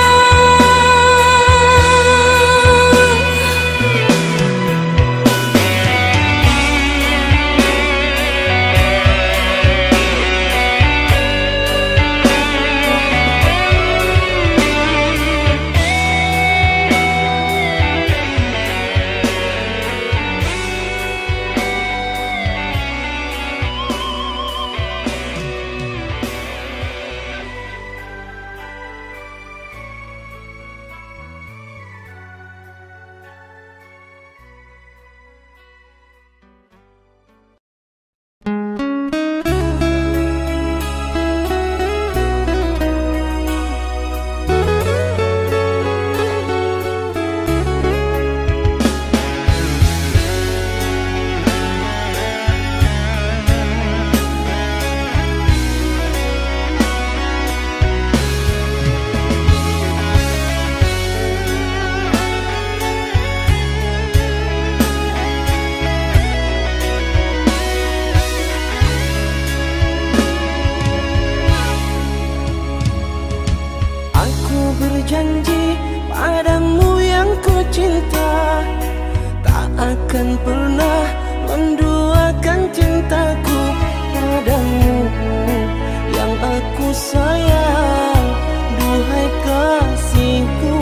Berjanji padamu yang ku cinta, tak akan pernah menduakan cintaku padamu yang aku sayang, duhai kasihku.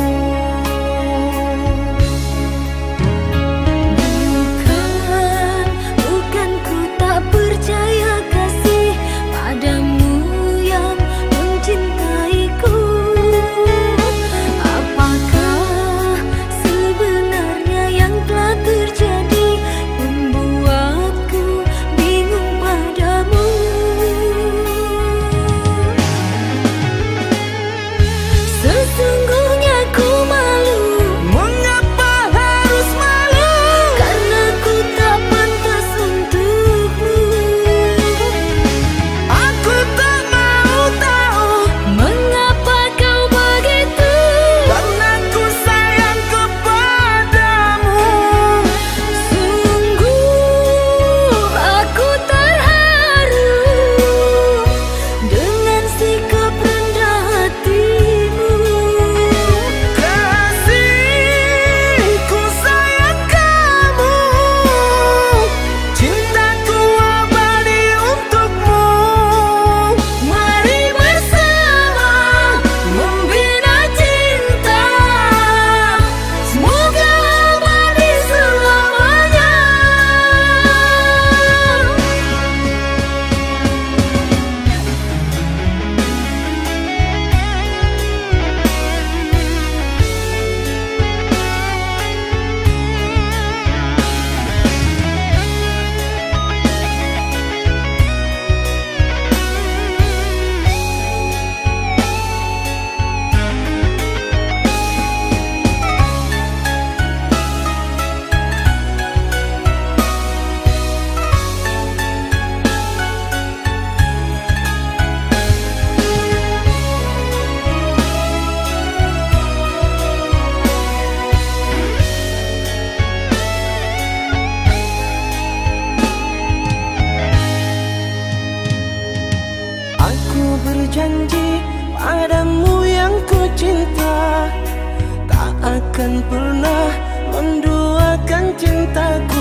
Bukan, bukan ku tak percaya kasih padamu yang mencintaiku. Apakah sebenarnya yang telah terjadi membuatku bingung padamu? janji padamu yang ku cinta, tak akan pernah menduakan cintaku